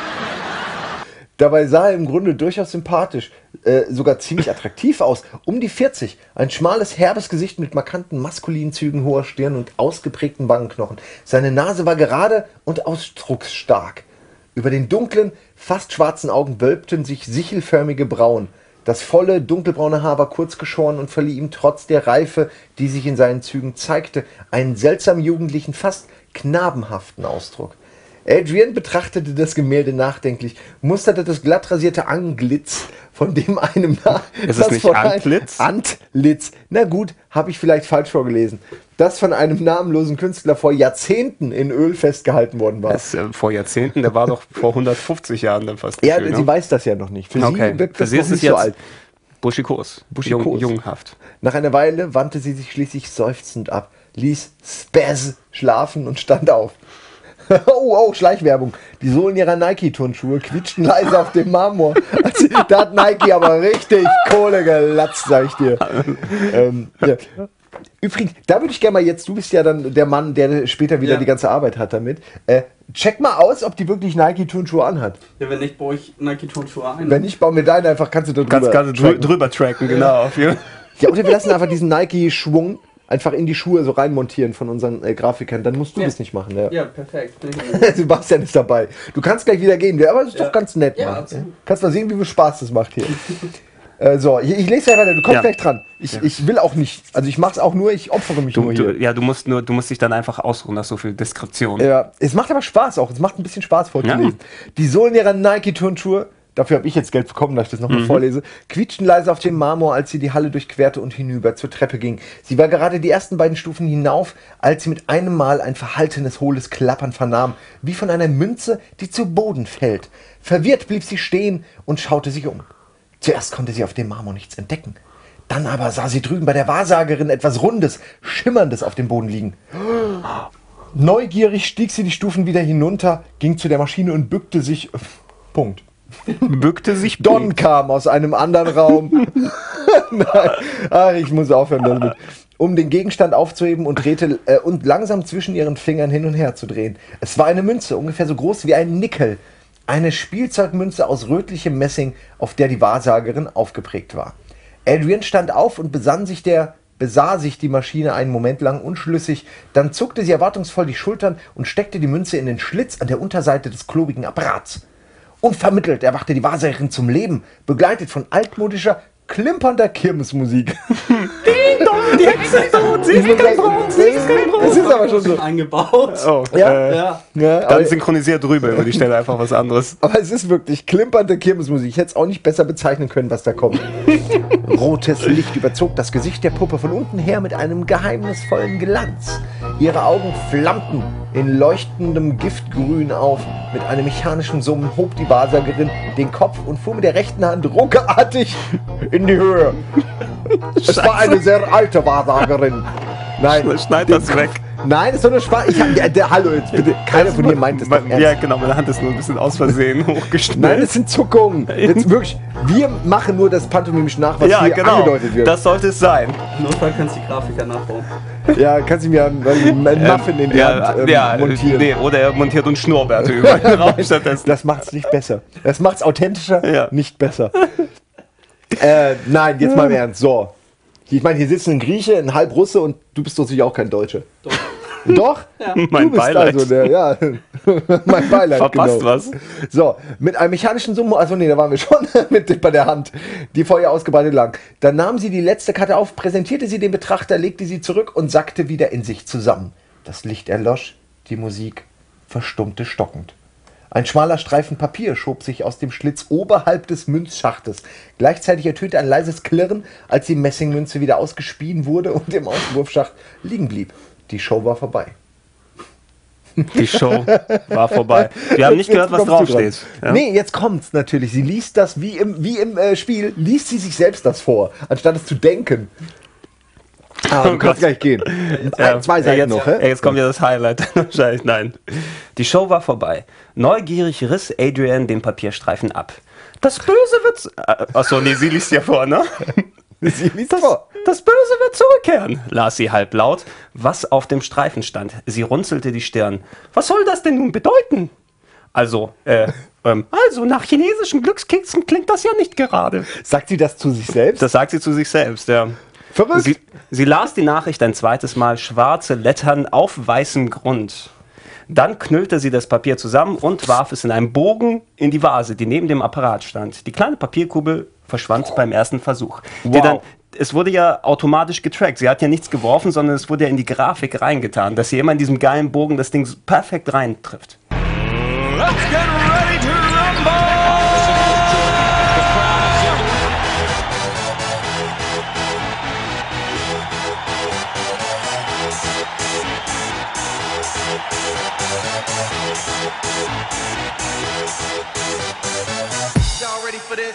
Dabei sah er im Grunde durchaus sympathisch, äh, sogar ziemlich attraktiv aus. Um die vierzig, ein schmales, herbes Gesicht mit markanten maskulinen Zügen, hoher Stirn und ausgeprägten Wangenknochen. Seine Nase war gerade und ausdrucksstark. Über den dunklen, fast schwarzen Augen wölbten sich sichelförmige Brauen. Das volle, dunkelbraune Haar war kurz geschoren und verlieh ihm trotz der Reife, die sich in seinen Zügen zeigte, einen seltsam jugendlichen, fast knabenhaften Ausdruck. Adrienne betrachtete das Gemälde nachdenklich, musterte das glatt rasierte Antlitz, von dem einem... Ist es nicht Antlitz? Antlitz. Na gut, habe ich vielleicht falsch vorgelesen. Das von einem namenlosen Künstler vor Jahrzehnten in Öl festgehalten worden war. Das, äh, vor Jahrzehnten? Der war doch vor hundertfünfzig Jahren dann fast. Ja, schön, sie ne? weiß das ja noch nicht. Für okay. sie wirkt das Für noch sie nicht ist so jetzt alt. Buschikos. Buschikos. Jung, junghaft. Nach einer Weile wandte sie sich schließlich seufzend ab, ließ Spaz schlafen und stand auf. Oh, oh, Schleichwerbung. Die Sohlen ihrer Nike-Turnschuhe quietschten leise auf dem Marmor. Also, da hat Nike aber richtig Kohle gelatzt, sag ich dir. ähm, ja. Übrigens, da würde ich gerne mal jetzt, du bist ja dann der Mann, der später wieder ja. die ganze Arbeit hat damit. Äh, check mal aus, ob die wirklich Nike-Turnschuhe anhat. Ja, wenn nicht, baue ich Nike-Turnschuhe ein. Wenn nicht, bauen wir deine einfach, kannst du da drüber kannst, kannst du tracken. drüber tracken, genau. Ja, oder wir lassen einfach diesen Nike-Schwung einfach in die Schuhe so reinmontieren von unseren äh, Grafikern, dann musst du ja. das nicht machen. Ja, ja perfekt. Sebastian ist dabei. Du kannst gleich wieder gehen, aber das ist ja. doch ganz nett. Ja, ja. Kannst mal sehen, wie viel Spaß das macht hier. äh, so, ich, ich lese ja weiter, du kommst ja. gleich dran. Ich, ja. ich will auch nicht, also ich mach's auch nur, ich opfere mich du, nur hier. Du, ja, du musst nur, du musst dich dann einfach ausruhen, nach so viel Diskretion. Ja, es macht aber Spaß auch, es macht ein bisschen Spaß vorzulesen. Ja. Die Sohlen ihrer Nike-Turnschuhe, dafür habe ich jetzt Geld bekommen, dass ich das nochmal mhm. vorlese, quietschten leise auf dem Marmor, als sie die Halle durchquerte und hinüber zur Treppe ging. Sie war gerade die ersten beiden Stufen hinauf, als sie mit einem Mal ein verhaltenes, hohles Klappern vernahm, wie von einer Münze, die zu Boden fällt. Verwirrt blieb sie stehen und schaute sich um. Zuerst konnte sie auf dem Marmor nichts entdecken. Dann aber sah sie drüben bei der Wahrsagerin etwas Rundes, Schimmerndes auf dem Boden liegen. Neugierig stieg sie die Stufen wieder hinunter, ging zu der Maschine und bückte sich... Punkt. Bückte sich. Don kam aus einem anderen Raum. Nein. Ach, ich muss aufhören damit. Um den Gegenstand aufzuheben und drehte äh, und langsam zwischen ihren Fingern hin und her zu drehen. Es war eine Münze, ungefähr so groß wie ein Nickel. Eine Spielzeugmünze aus rötlichem Messing, auf der die Wahrsagerin aufgeprägt war. Adrienne stand auf und besann sich der, besah sich die Maschine einen Moment lang unschlüssig. Dann zuckte sie erwartungsvoll die Schultern und steckte die Münze in den Schlitz an der Unterseite des klobigen Apparats. Unvermittelt erwachte die Wahrsagerin zum Leben, begleitet von altmodischer, klimpernder Kirmesmusik. Ding dong, die Hexe ist tot, sie ist kein Traum, sie ist kein Traum. Das ist aber schon so. Eingebaut. Oh, ja, äh, ja. ja dann synchronisiert drüber über die Stelle einfach was anderes. Aber es ist wirklich klimpernde Kirmesmusik. Ich hätte es auch nicht besser bezeichnen können, was da kommt. Rotes Licht überzog das Gesicht der Puppe von unten her mit einem geheimnisvollen Glanz. Ihre Augen flammten in leuchtendem Giftgrün auf. Mit einem mechanischen Summen hob die Wahrsagerin den Kopf und fuhr mit der rechten Hand ruckartig in die Höhe. Es war eine sehr alte Wahrsagerin. Nein, schneid das weg. Nein, das ist doch nur Spaß. Ich hab, der, der, hallo, jetzt bitte. Keiner von dir meint das doch ernst. Ja, genau, meine Hand ist nur ein bisschen aus Versehen hochgestellt. Nein, das sind Zuckungen. Jetzt wirklich, wir machen nur das pantomimisch nach, was ja, hier genau. angedeutet wird. Das sollte es sein. Im Notfall kannst du die Grafiker nachbauen. Ja, kannst du mir einen, einen Muffin in die ja, Hand ähm, ja, montieren. Nee, oder er montiert uns Schnurrbärte über den Raum stattdessen. Das macht's nicht besser. Das macht's authentischer, ja. nicht besser. äh, nein, jetzt mal im Ernst. So. Ich meine, hier sitzt ein Grieche, ein Halbrusse und du bist doch sicher auch kein Deutscher. Doch. Doch, Mein du bist Beileid. also der, ja. Mein Beileid, Verpasst genau. was. So, mit einem mechanischen Summum, also nee, da waren wir schon mit bei der Hand, die vor ihr ausgebreitet lag. Dann nahm sie die letzte Karte auf, präsentierte sie dem Betrachter, legte sie zurück und sackte wieder in sich zusammen. Das Licht erlosch, die Musik verstummte stockend. Ein schmaler Streifen Papier schob sich aus dem Schlitz oberhalb des Münzschachtes. Gleichzeitig ertönte ein leises Klirren, als die Messingmünze wieder ausgespien wurde und im Auswurfschacht liegen blieb. Die Show war vorbei. Die Show war vorbei. Wir haben nicht Jetzt gehört, was kommst du draufsteht. dran. Ja? Nee, jetzt kommt's natürlich. Sie liest das wie im, wie im äh, Spiel, liest sie sich selbst das vor, anstatt es zu denken. Ah, du Oh kannst Gott. gleich gehen. Ja, Ein, zwei Seiten jetzt, noch, ja, hä? jetzt kommt ja das Highlight. Wahrscheinlich, nein. Die Show war vorbei. Neugierig riss Adrian den Papierstreifen ab. Das Böse wird... Äh, achso, nee, sie liest ja vor, ne? Sie liest Das, vor. das Böse wird zurückkehren, las sie halblaut, was auf dem Streifen stand. Sie runzelte die Stirn. Was soll das denn nun bedeuten? Also, äh, ähm, also nach chinesischen Glückskeksen klingt das ja nicht gerade. Sagt sie das zu sich selbst? Das sagt sie zu sich selbst, ja. Verrückt. Sie, sie las die Nachricht ein zweites Mal, schwarze Lettern auf weißem Grund. Dann knüllte sie das Papier zusammen und warf es in einen Bogen in die Vase, die neben dem Apparat stand. Die kleine Papierkugel verschwand beim ersten Versuch. Die Wow. dann, es wurde ja automatisch getrackt. Sie hat ja nichts geworfen, sondern es wurde ja in die Grafik reingetan, dass sie immer in diesem geilen Bogen das Ding perfekt reintrifft. Let's get ready to rumble! Y'all ready for this?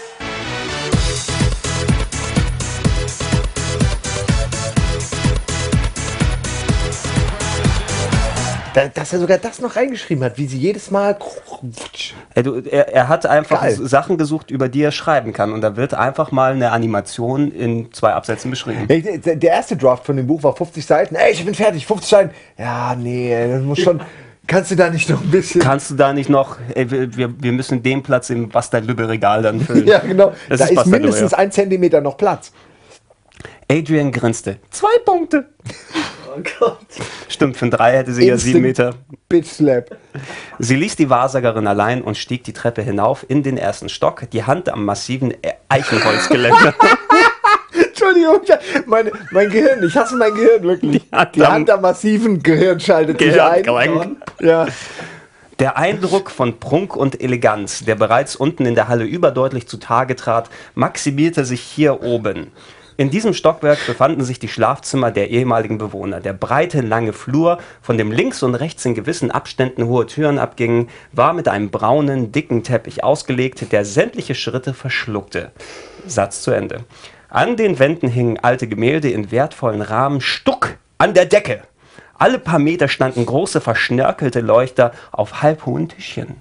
Da- Dass er sogar das noch reingeschrieben hat, wie sie jedes Mal. Er, du- er, er hat einfach Geil. Sachen gesucht, über die er schreiben kann. Und da wird einfach mal eine Animation in zwei Absätzen beschrieben. Ey, Der der erste Draft von dem Buch war fünfzig Seiten. Ey, ich bin fertig, fünfzig Seiten. Ja, nee, ey, das muss schon. Kannst du da nicht noch ein bisschen. Kannst du da nicht noch, ey, wir, wir- wir müssen den Platz im Basta-Lübbe-Regal dann füllen. Ja, genau. Das Da ist, Basta-Lübbe, mindestens ja. ein Zentimeter noch Platz. Adrian grinste. Zwei Punkte. Oh Gott. Stimmt, für ein Drei hätte sie ja sieben Meter. Bitch Slap. Sie ließ die Wahrsagerin allein und stieg die Treppe hinauf in den ersten Stock, die Hand am massiven Eichenholzgeländer. Entschuldigung, ich- meine, mein Gehirn, ich hasse mein Gehirn wirklich. Die Hand Die am- Hand am massiven Gehirn schaltet sich ein. Gehirnkrank. Ja. Der Eindruck von Prunk und Eleganz, der bereits unten in der Halle überdeutlich zutage trat, maximierte sich hier oben. In diesem Stockwerk befanden sich die Schlafzimmer der ehemaligen Bewohner. Der breite, lange Flur, von dem links und rechts in gewissen Abständen hohe Türen abgingen, war mit einem braunen, dicken Teppich ausgelegt, der sämtliche Schritte verschluckte. Satz zu Ende. An den Wänden hingen alte Gemälde in wertvollen Rahmen, Stuck an der Decke. Alle paar Meter standen große, verschnörkelte Leuchter auf halbhohen Tischchen.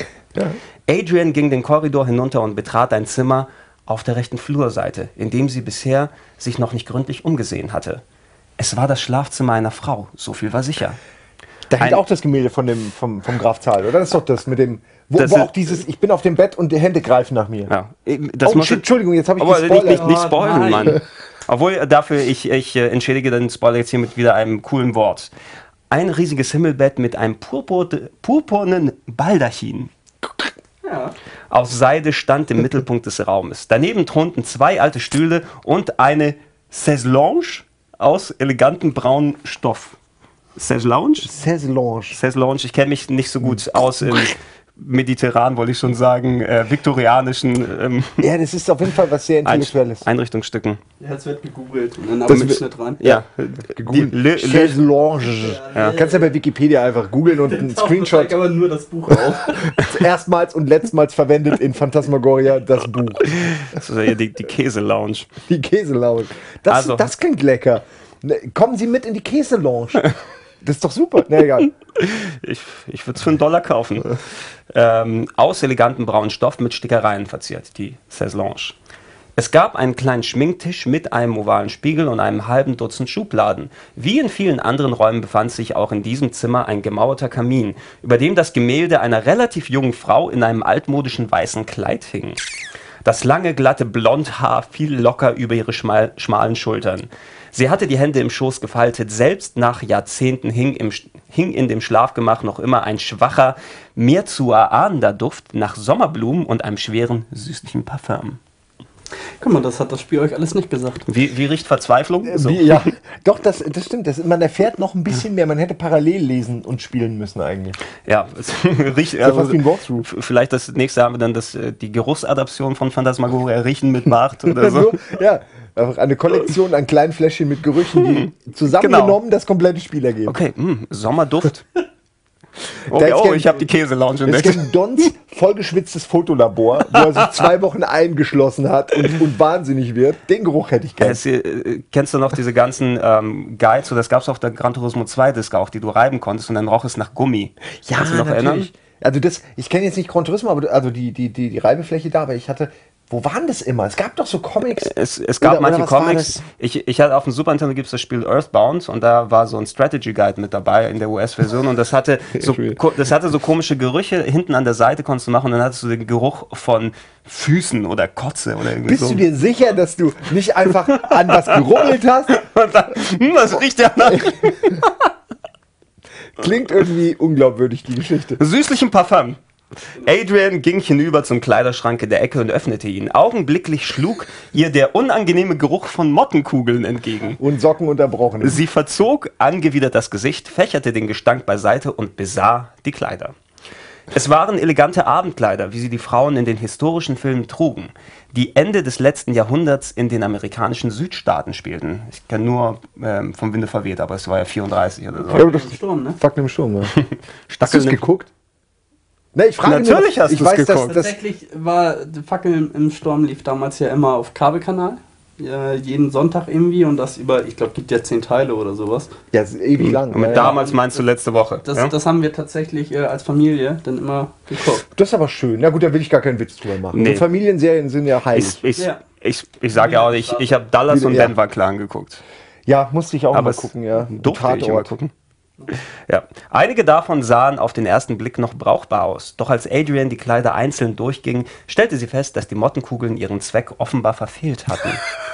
Adrian ging den Korridor hinunter und betrat ein Zimmer auf der rechten Flurseite, in dem sie bisher sich noch nicht gründlich umgesehen hatte. Es war das Schlafzimmer einer Frau, so viel war sicher. Da hängt Ein- auch das Gemälde von dem, vom, vom Graf Zahl, oder? Das ist doch das mit dem. Wo, Das wo ist- auch dieses, ich bin auf dem Bett und die Hände greifen nach mir. Ja, das Oh, muss shit, Entschuldigung, jetzt habe ich aber nicht, gespoilert. nicht, nicht Oh, spoilern, nein. Mann. Obwohl, äh, dafür, ich, ich äh, entschädige den Spoiler jetzt hier mit wieder einem coolen Wort. Ein riesiges Himmelbett mit einem purpur purpurnen Baldachin. Aus Seide stand im Mittelpunkt des Raumes. Daneben thronten zwei alte Stühle und eine Chaise-Lounge aus elegantem braunen Stoff. Chaise-Lounge? Chaise-Lounge. Chaise-Lounge, ich kenne mich nicht so gut aus im mediterran, wollte ich schon sagen, äh, viktorianischen ähm, Ja, das ist auf jeden Fall was sehr Intellektuelles. Einrichtungsstücken. Ja, jetzt wird gegoogelt und dann Das aber mit wird- Schnitt dran. Ja, Gegoogelt. Die- le- le- Chaise-Lounge. Ja. Kannst ja bei Wikipedia einfach googeln und einen Screenshot. aber nur das Buch auf. Erstmals und letztmals verwendet in Phantasmagoria das Buch. das ist ja die, die Käse-Lounge. Die Käse-Lounge. Das, Also- das klingt lecker. Ne, kommen Sie mit in die Käse-Lounge. Das ist doch super. Na egal. Ich, ich würde es für einen Dollar kaufen. ähm, aus elegantem braunen Stoff mit Stickereien verziert, die Chaise-Lounge. Es gab einen kleinen Schminktisch mit einem ovalen Spiegel und einem halben Dutzend Schubladen. Wie in vielen anderen Räumen befand sich auch in diesem Zimmer ein gemauerter Kamin, über dem das Gemälde einer relativ jungen Frau in einem altmodischen weißen Kleid hing. Das lange, glatte Blondhaar fiel locker über ihre schmal, schmalen Schultern. Sie hatte die Hände im Schoß gefaltet. Selbst nach Jahrzehnten hing, im, hing in dem Schlafgemach noch immer ein schwacher, mehr zu erahnender Duft nach Sommerblumen und einem schweren, süßlichen Parfum. Guck mal, das hat das Spiel euch alles nicht gesagt. Wie, wie riecht Verzweiflung? Äh, So. Wie, ja, doch, das, das stimmt. Das, man erfährt noch ein bisschen mehr. Man hätte parallel lesen und spielen müssen eigentlich. Ja, es riecht, Ja, fast wie ein Walkthrough. f- vielleicht das nächste haben wir dann das, äh, die Geruchsadaption von Phantasmagoria, Riechen mit Bart oder so. So, ja, einfach eine Kollektion an kleinen Fläschchen mit Gerüchen, die zusammengenommen das komplette Spiel ergeben. Okay, mh, Sommerduft. Da Okay, ist oh, kein- ich habe die Käse-Lounge Es entdeckt. gibt Dons vollgeschwitztes Fotolabor, wo er sich zwei Wochen eingeschlossen hat und, und wahnsinnig wird. Den Geruch hätte ich gerne. Es, äh, kennst du noch diese ganzen ähm, Guides, so, das gab es auf der Gran Turismo zwei Disc auch, die du reiben konntest und dann roch es nach Gummi. Ja, Kannst du noch erinnern? Also das, ich kenne jetzt nicht Gran Turismo, aber also die, die, die, die Reibefläche da, aber ich hatte, wo waren das immer? Es gab doch so Comics. Es, es gab Oder- manche oder was war Comics, das? ich, ich hatte auf dem Super Nintendo gibt es das Spiel Earthbound und da war so ein Strategy Guide mit dabei in der U S-Version und das hatte, so, ko- das hatte so komische Gerüche, hinten an der Seite konntest du machen und dann hattest du den Geruch von Füßen oder Kotze oder irgendwie Bist so. du dir sicher, dass du nicht einfach an was gerummelt hast? Und dann, hm, das riecht ja nach Klingt irgendwie unglaubwürdig, die Geschichte. süßlichem Parfum. Adrian ging hinüber zum Kleiderschrank in der Ecke und öffnete ihn. Augenblicklich schlug ihr der unangenehme Geruch von Mottenkugeln entgegen. Und Socken unterbrochen. Sie verzog angewidert das Gesicht, fächerte den Gestank beiseite und besah die Kleider. Es waren elegante Abendkleider, wie sie die Frauen in den historischen Filmen trugen, die Ende des letzten Jahrhunderts in den amerikanischen Südstaaten spielten. Ich kann nur ähm, vom Winde verweht, aber es war ja vierunddreißig oder so. Ja, aber das Sturm, ne? Fuck im Sturm, ja. Hast du Stackeln es im- geguckt? Ne, ich frage Natürlich nur, hast ich du's weiß, geguckt. Dass, das, Tatsächlich war die Fackel im Sturm lief damals ja immer auf Kabelkanal. Ja, jeden Sonntag irgendwie und das über, ich glaube, gibt ja zehn Teile oder sowas. ja, es ist ewig lang. Und mit Ja, ja. damals meinst du letzte Woche. Das, ja? das haben wir tatsächlich äh, als Familie dann immer geguckt. Das ist aber schön. Na gut, da will ich gar keinen Witz drüber machen. Nee. Und Familienserien sind ja heilig. Ich, ich, Ja. ich, ich sage ja auch, ich, ich habe Dallas Wieder- und ja. Denver Clan geguckt. Ja, musste ich auch Aber mal es gucken, ja. durfte ich immer Tatort. gucken. Ja. Einige davon sahen auf den ersten Blick noch brauchbar aus. Doch als Adrian die Kleider einzeln durchging, stellte sie fest, dass die Mottenkugeln ihren Zweck offenbar verfehlt hatten.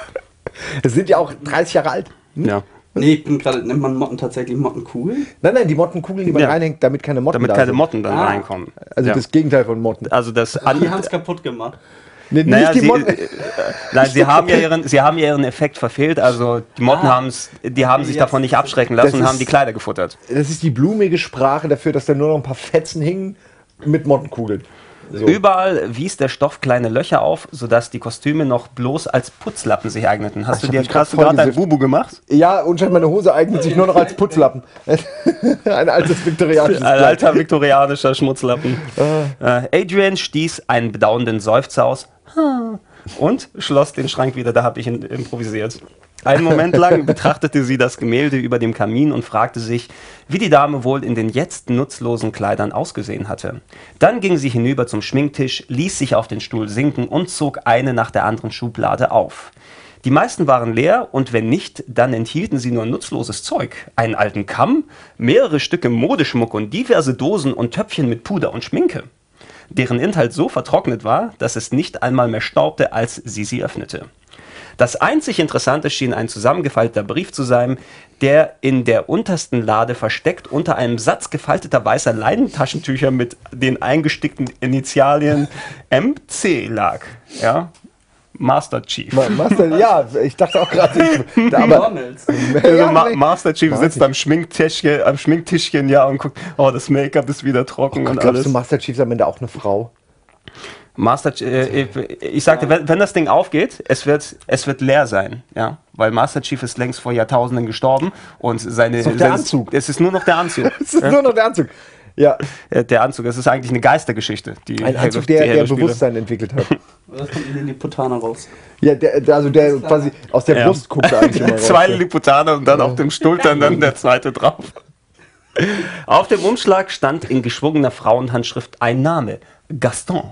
Es sind ja auch dreißig Jahre alt. Ja. Nee, ich bin gerade, nennt man Motten tatsächlich Mottenkugeln? Nein, nein, die Mottenkugeln, die man Ja. reinhängt, damit keine Motten Damit da keine sind. Motten dann Ah. reinkommen. Also ja. das Gegenteil von Motten. also das Die an, haben es kaputt gemacht. Nee, naja, nicht die sie, Motten. äh, nein, sie haben ja ihren, sie haben ja ihren Effekt verfehlt. Also die Motten Ah. haben's, die haben sich Jetzt- davon nicht abschrecken lassen Das und ist- haben die Kleider gefuttert. Das ist die blumige Sprache dafür, dass da nur noch ein paar Fetzen hingen mit Mottenkugeln. So. Überall wies der Stoff kleine Löcher auf, sodass die Kostüme noch bloß als Putzlappen sich eigneten. Hast Ich du hab dir mich grad hast du gerade dein vollgesifft. Bubu gemacht? Ja, und schon meine Hose eignet sich nur noch als Putzlappen. Ein altes viktorianisches Ein Kleid. alter viktorianischer Schmutzlappen. Äh, Adrian stieß einen bedauernden Seufzer aus und schloss den Schrank wieder. Da habe ich ihn improvisiert. Einen Moment lang betrachtete sie das Gemälde über dem Kamin und fragte sich, wie die Dame wohl in den jetzt nutzlosen Kleidern ausgesehen hatte. Dann ging sie hinüber zum Schminktisch, ließ sich auf den Stuhl sinken und zog eine nach der anderen Schublade auf. Die meisten waren leer und wenn nicht, dann enthielten sie nur nutzloses Zeug. Einen alten Kamm, mehrere Stücke Modeschmuck und diverse Dosen und Töpfchen mit Puder und Schminke, deren Inhalt so vertrocknet war, dass es nicht einmal mehr staubte, als sie sie öffnete. Das einzig Interessante schien ein zusammengefalteter Brief zu sein, der in der untersten Lade versteckt unter einem Satz gefalteter weißer Leinentaschentücher mit den eingestickten Initialien M C lag. Ja? Master Chief. Ma- Master, ja, ich dachte auch gerade, ich- aber McDonalds. Also Ja, Ma aber- Master Chief Weiß sitzt ich. am Schminktischchen, am Schminktischchen, ja, und guckt, oh, das Make-up ist wieder trocken und glaubst alles. du, Master Chief ist am Ende auch eine Frau? Master, äh, ich, ich sagte, wenn, wenn das Ding aufgeht, es wird, es wird leer sein, ja, weil Master Chief ist längst vor Jahrtausenden gestorben und seine, ist doch der sein- Anzug. es ist nur noch der Anzug. Das ist nur noch der Anzug. Ja, Äh, Der Anzug, es ist eigentlich eine Geistergeschichte. Die ein Anzug, die der, der Halo-Spiele. Bewusstsein entwickelt hat. Das kommt in den Lilliputaner raus. Ja, der, der- also der quasi aus der Ja. Brust guckt er eigentlich immer raus. Zwei Lilliputaner und dann auf dem Schultern dann der zweite drauf. Auf dem Umschlag stand in geschwungener Frauenhandschrift ein Name, Gaston.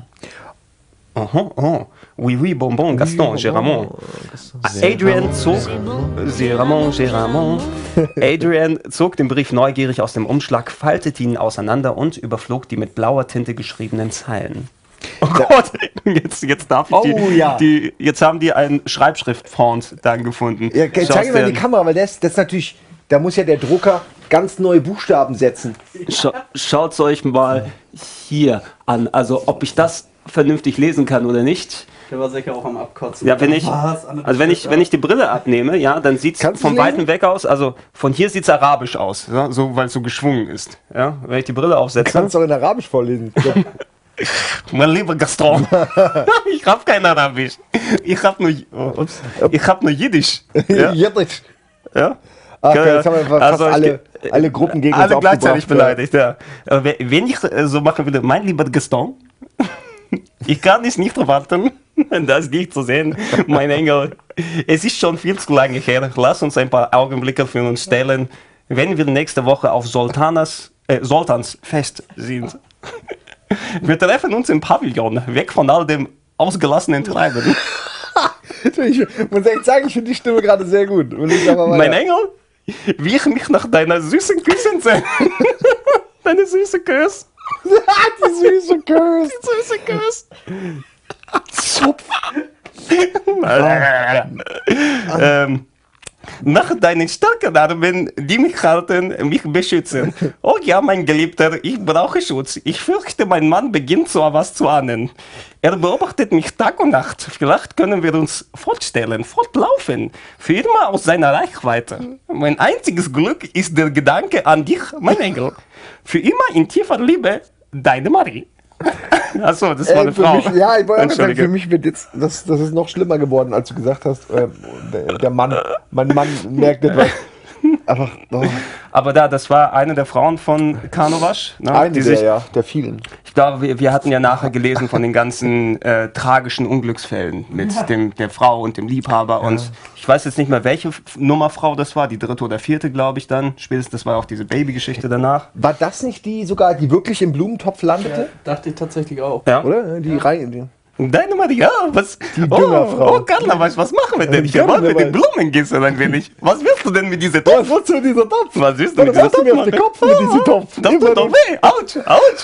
Oh, oh, oui, oui, bonbon, Gaston, Géramont. Adrian zog, Géramont, Géramont. Adrian zog den Brief neugierig aus dem Umschlag, faltete ihn auseinander und überflog die mit blauer Tinte geschriebenen Zeilen. Oh Gott, jetzt, jetzt darf ich Oh, die, ja. die, jetzt haben die einen Schreibschriftfont dann gefunden. Ja, okay, zeig Schaust mal in die dir- Kamera, weil das, das ist natürlich, da muss ja der Drucker ganz neue Buchstaben setzen. Scha Schaut es euch mal hier an, also ob ich das vernünftig lesen kann oder nicht. Der war sicher auch am Abkotzen. Ja, wenn ich, Was? Andere also wenn ich, Schrift, wenn ich die Brille abnehme, ja, dann sieht es Kannst von du's lesen? Weitem weg aus, also von hier sieht es arabisch aus, ja, so, weil es so geschwungen ist. Ja, wenn ich die Brille aufsetze. Kannst du auch in Arabisch vorlesen. Mein lieber Gaston, ich habe kein Arabisch. Ich habe nur, oh, ups, ich hab nur Jiddisch. Ja? Jiddisch. Ja? Ach, okay, jetzt haben wir fast Also ich- alle, alle Gruppen gegen uns Alle gleichzeitig aufgebracht, beleidigt, ja. Aber we- wenn ich äh, so machen würde, mein lieber Gaston, ich kann es nicht erwarten, das nicht zu sehen, mein Engel. Es ist schon viel zu lange her. Lass uns ein paar Augenblicke für uns stellen, wenn wir nächste Woche auf Sultanas, äh, Sultans Fest sind. Wir treffen uns im Pavillon, weg von all dem ausgelassenen Treiben. Ich muss echt sagen, ich finde die Stimme gerade sehr gut. Und ich sag mal Mein weiter. Engel, wie ich mich nach deiner süßen Küssen sehne. Deine süße Küss. Die süße Küss. Die süße Küss. Zupf. ähm, nach deinen starken Armen, die mich halten, mich beschützen. Oh ja, mein Geliebter, ich brauche Schutz. Ich fürchte, mein Mann beginnt so was zu ahnen. Er beobachtet mich Tag und Nacht. Vielleicht können wir uns fortstellen, fortlaufen. Für immer aus seiner Reichweite. Mein einziges Glück ist der Gedanke an dich, mein Engel. Für immer in tiefer Liebe, deine Marie. Achso, das war Äh, eine für Frau. mich, ja, ich wollte auch sagen, Entschuldige. für mich wird jetzt, das, das ist noch schlimmer geworden, als du gesagt hast, äh, der, der Mann, mein Mann merkt etwas. Einfach, oh. Aber da, das war eine der Frauen von Karnowasch. Ne, Eine die der, sich, ja, der vielen. Ich glaube, wir, wir hatten ja nachher gelesen von den ganzen äh, tragischen Unglücksfällen mit dem, der Frau und dem Liebhaber. Und ich weiß jetzt nicht mehr, welche F- Nummer Frau das war, die dritte oder vierte, glaube ich dann. Spätestens, das war auch diese Babygeschichte danach. War das nicht die sogar, die wirklich im Blumentopf landete? Dachte ich tatsächlich auch. Ja. Oder? Die Reihe. Die Deine Maria, was? Die oh, Düngerfrau. oh, Carla, was, was machen wir denn? Ich Gerne, erwarte aber- den Blumengießer ein wenig. Was willst du denn mit dieser Topf? Was willst du mit dieser Topf? Was willst du mit Was dieser hast du mir auf Topf den machen? Kopf mit diesem Topf? Das tut doch weh. Autsch,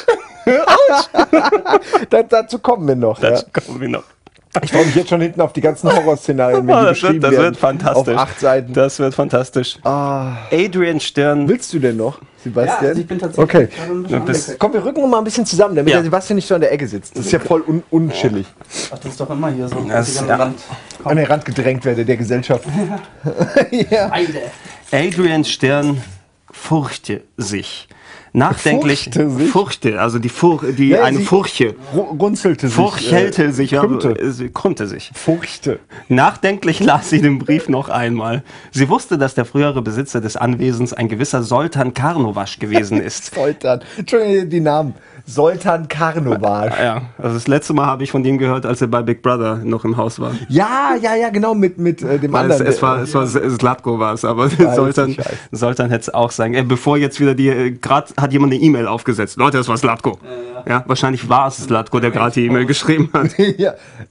Autsch. Da, dazu kommen wir noch. Ja. Das kommen wir noch. Ich freue mich jetzt schon hinten auf die ganzen Horrorszenarien, wenn Oh, die das, beschrieben wird, das werden. wird fantastisch. Auf acht Seiten. Das wird fantastisch. Ah. Adrian Stern. Willst du denn noch, Sebastian? Ja, also ich bin tatsächlich Okay. gerade ein bisschen Das- angekackt. Komm, wir rücken noch mal ein bisschen zusammen, damit Ja. der Sebastian nicht so an der Ecke sitzt. Das ist ja voll un unchillig. Ach, das ist doch immer hier so. Das- dass ich an ja. den Rand An den Rand gedrängt werde der Gesellschaft. ja. Heide. Adrian Stern furchte sich. Nachdenklich Furchte sich? furchte, also die, Fur die Ja, eine sie- Furche. Ru- Runzelte sich. Furchelte äh, sich, ja, krümmte. äh, sie konnte sich. Furchte. Nachdenklich las sie den Brief noch einmal. Sie wusste, dass der frühere Besitzer des Anwesens ein gewisser Soltan Karnowasch gewesen ist. Soltan. Entschuldigung, die Namen. Soltan Karnowasch. Ja, also das letzte Mal habe ich von dem gehört, als er bei Big Brother noch im Haus war. Ja, ja, ja, genau, mit, mit äh, dem Es, anderen. es war, es war Zlatko war es, aber Scheiße, Soltan, Scheiße. Soltan hätte es auch sagen. Äh, bevor jetzt wieder die, äh, gerade hat jemand eine E-Mail aufgesetzt. Leute, das war Zlatko. Ja, wahrscheinlich war es Zlatko, der gerade die E-Mail geschrieben hat. ja.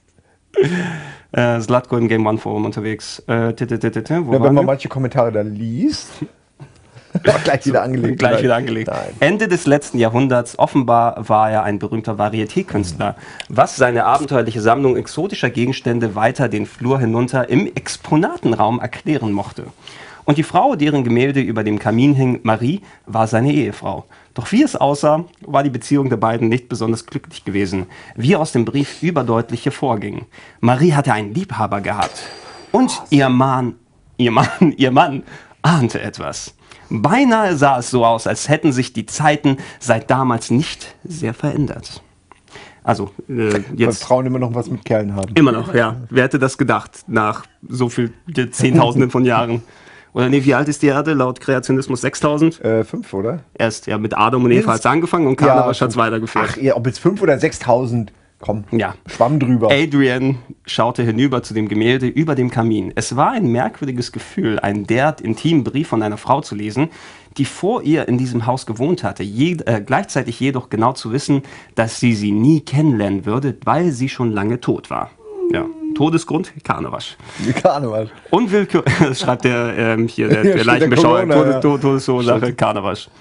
Äh, Zlatko im Game One Forum unterwegs. Äh, t- t- t- t- t- wo Ja, wenn waren man wir? manche Kommentare da liest. War gleich wieder angelegt. Gleich Nein. wieder angelegt. Nein. Ende des letzten Jahrhunderts, offenbar war er ein berühmter Varieté-Künstler, was seine abenteuerliche Sammlung exotischer Gegenstände weiter den Flur hinunter im Exponatenraum erklären mochte. Und die Frau, deren Gemälde über dem Kamin hing, Marie, war seine Ehefrau. Doch wie es aussah, war die Beziehung der beiden nicht besonders glücklich gewesen, wie aus dem Brief überdeutlich hervorging. Marie hatte einen Liebhaber gehabt und ihr Mann, ihr Mann, ihr Mann ahnte etwas. Beinahe sah es so aus, als hätten sich die Zeiten seit damals nicht sehr verändert. Also, äh, Weil jetzt Frauen immer noch was mit Kerlen haben. immer noch, ja. Wer hätte das gedacht nach so viel Zehntausenden von Jahren? Oder nee, wie alt ist die Erde laut Kreationismus? sechstausend? Äh, fünf, oder? Erst ja mit Adam und Eva hat es angefangen und Karnawasch hat es weitergeführt. Ach, ihr, ob jetzt fünf oder sechstausend, komm, Ja. Schwamm drüber. Adrian schaute hinüber zu dem Gemälde über dem Kamin. Es war ein merkwürdiges Gefühl, einen derart intimen Brief von einer Frau zu lesen, die vor ihr in diesem Haus gewohnt hatte, je, äh, gleichzeitig jedoch genau zu wissen, dass sie sie nie kennenlernen würde, weil sie schon lange tot war. Ja. Todesgrund, Karnawasch. Karneval. Unwillkür, das schreibt der, ähm, hier, der, Ja, der steht der Leichenbeschauer, Corona, Todes, ja. Todes, Todesursache, Karnawasch.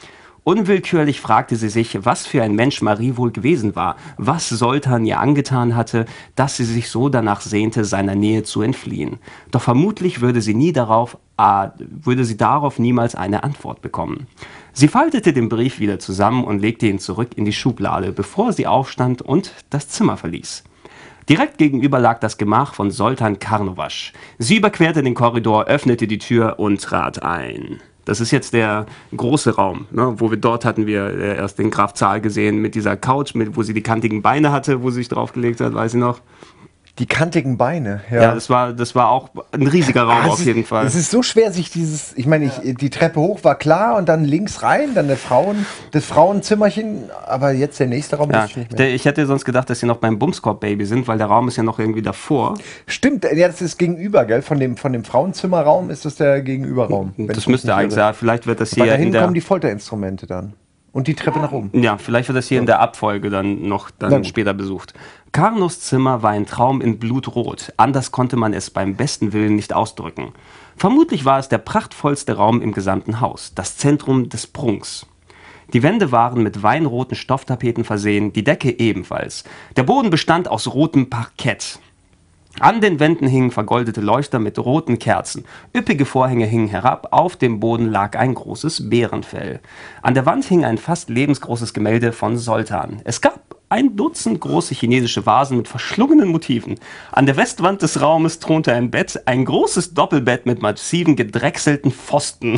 Unwillkürlich fragte sie sich, was für ein Mensch Marie wohl gewesen war, was Zoltan ihr angetan hatte, dass sie sich so danach sehnte, seiner Nähe zu entfliehen. Doch vermutlich würde sie, nie darauf, äh, würde sie darauf niemals eine Antwort bekommen. Sie faltete den Brief wieder zusammen und legte ihn zurück in die Schublade, bevor sie aufstand und das Zimmer verließ. Direkt gegenüber lag das Gemach von Zoltan Karnovasch. Sie überquerte den Korridor, öffnete die Tür und trat ein. Das ist jetzt der große Raum, ne, wo wir dort hatten wir äh, erst den Graf Zahl gesehen mit dieser Couch, mit, wo sie die kantigen Beine hatte, wo sie sich draufgelegt hat, weiß ich noch. Die kantigen Beine, ja. Ja, das war, das war auch ein riesiger Raum auf jeden Fall. Es ist so schwer, sich dieses, ich meine, ich, die Treppe hoch war klar und dann links rein, dann der Frauen, das Frauenzimmerchen, aber jetzt der nächste Raum Ja, ist nicht mehr. der, ich hätte sonst gedacht, dass sie noch beim Bumskorb-Baby sind, weil der Raum ist ja noch irgendwie davor. Stimmt, ja, das ist gegenüber, gell? Von dem, von dem Frauenzimmerraum ist das der Gegenüberraum. Das müsste eigentlich sein. Vielleicht wird das Weil hier dahin in der... kommen die Folterinstrumente dann. Und die Treppe nach oben. Ja, vielleicht wird das hier in der Abfolge dann noch dann später besucht. Karnos Zimmer war ein Traum in Blutrot. Anders konnte man es beim besten Willen nicht ausdrücken. Vermutlich war es der prachtvollste Raum im gesamten Haus, das Zentrum des Prunks. Die Wände waren mit weinroten Stofftapeten versehen, die Decke ebenfalls. Der Boden bestand aus rotem Parkett. An den Wänden hingen vergoldete Leuchter mit roten Kerzen. Üppige Vorhänge hingen herab, auf dem Boden lag ein großes Bärenfell. An der Wand hing ein fast lebensgroßes Gemälde von Zoltan. Es gab ein Dutzend große chinesische Vasen mit verschlungenen Motiven. An der Westwand des Raumes thronte ein Bett, ein großes Doppelbett mit massiven gedrechselten Pfosten.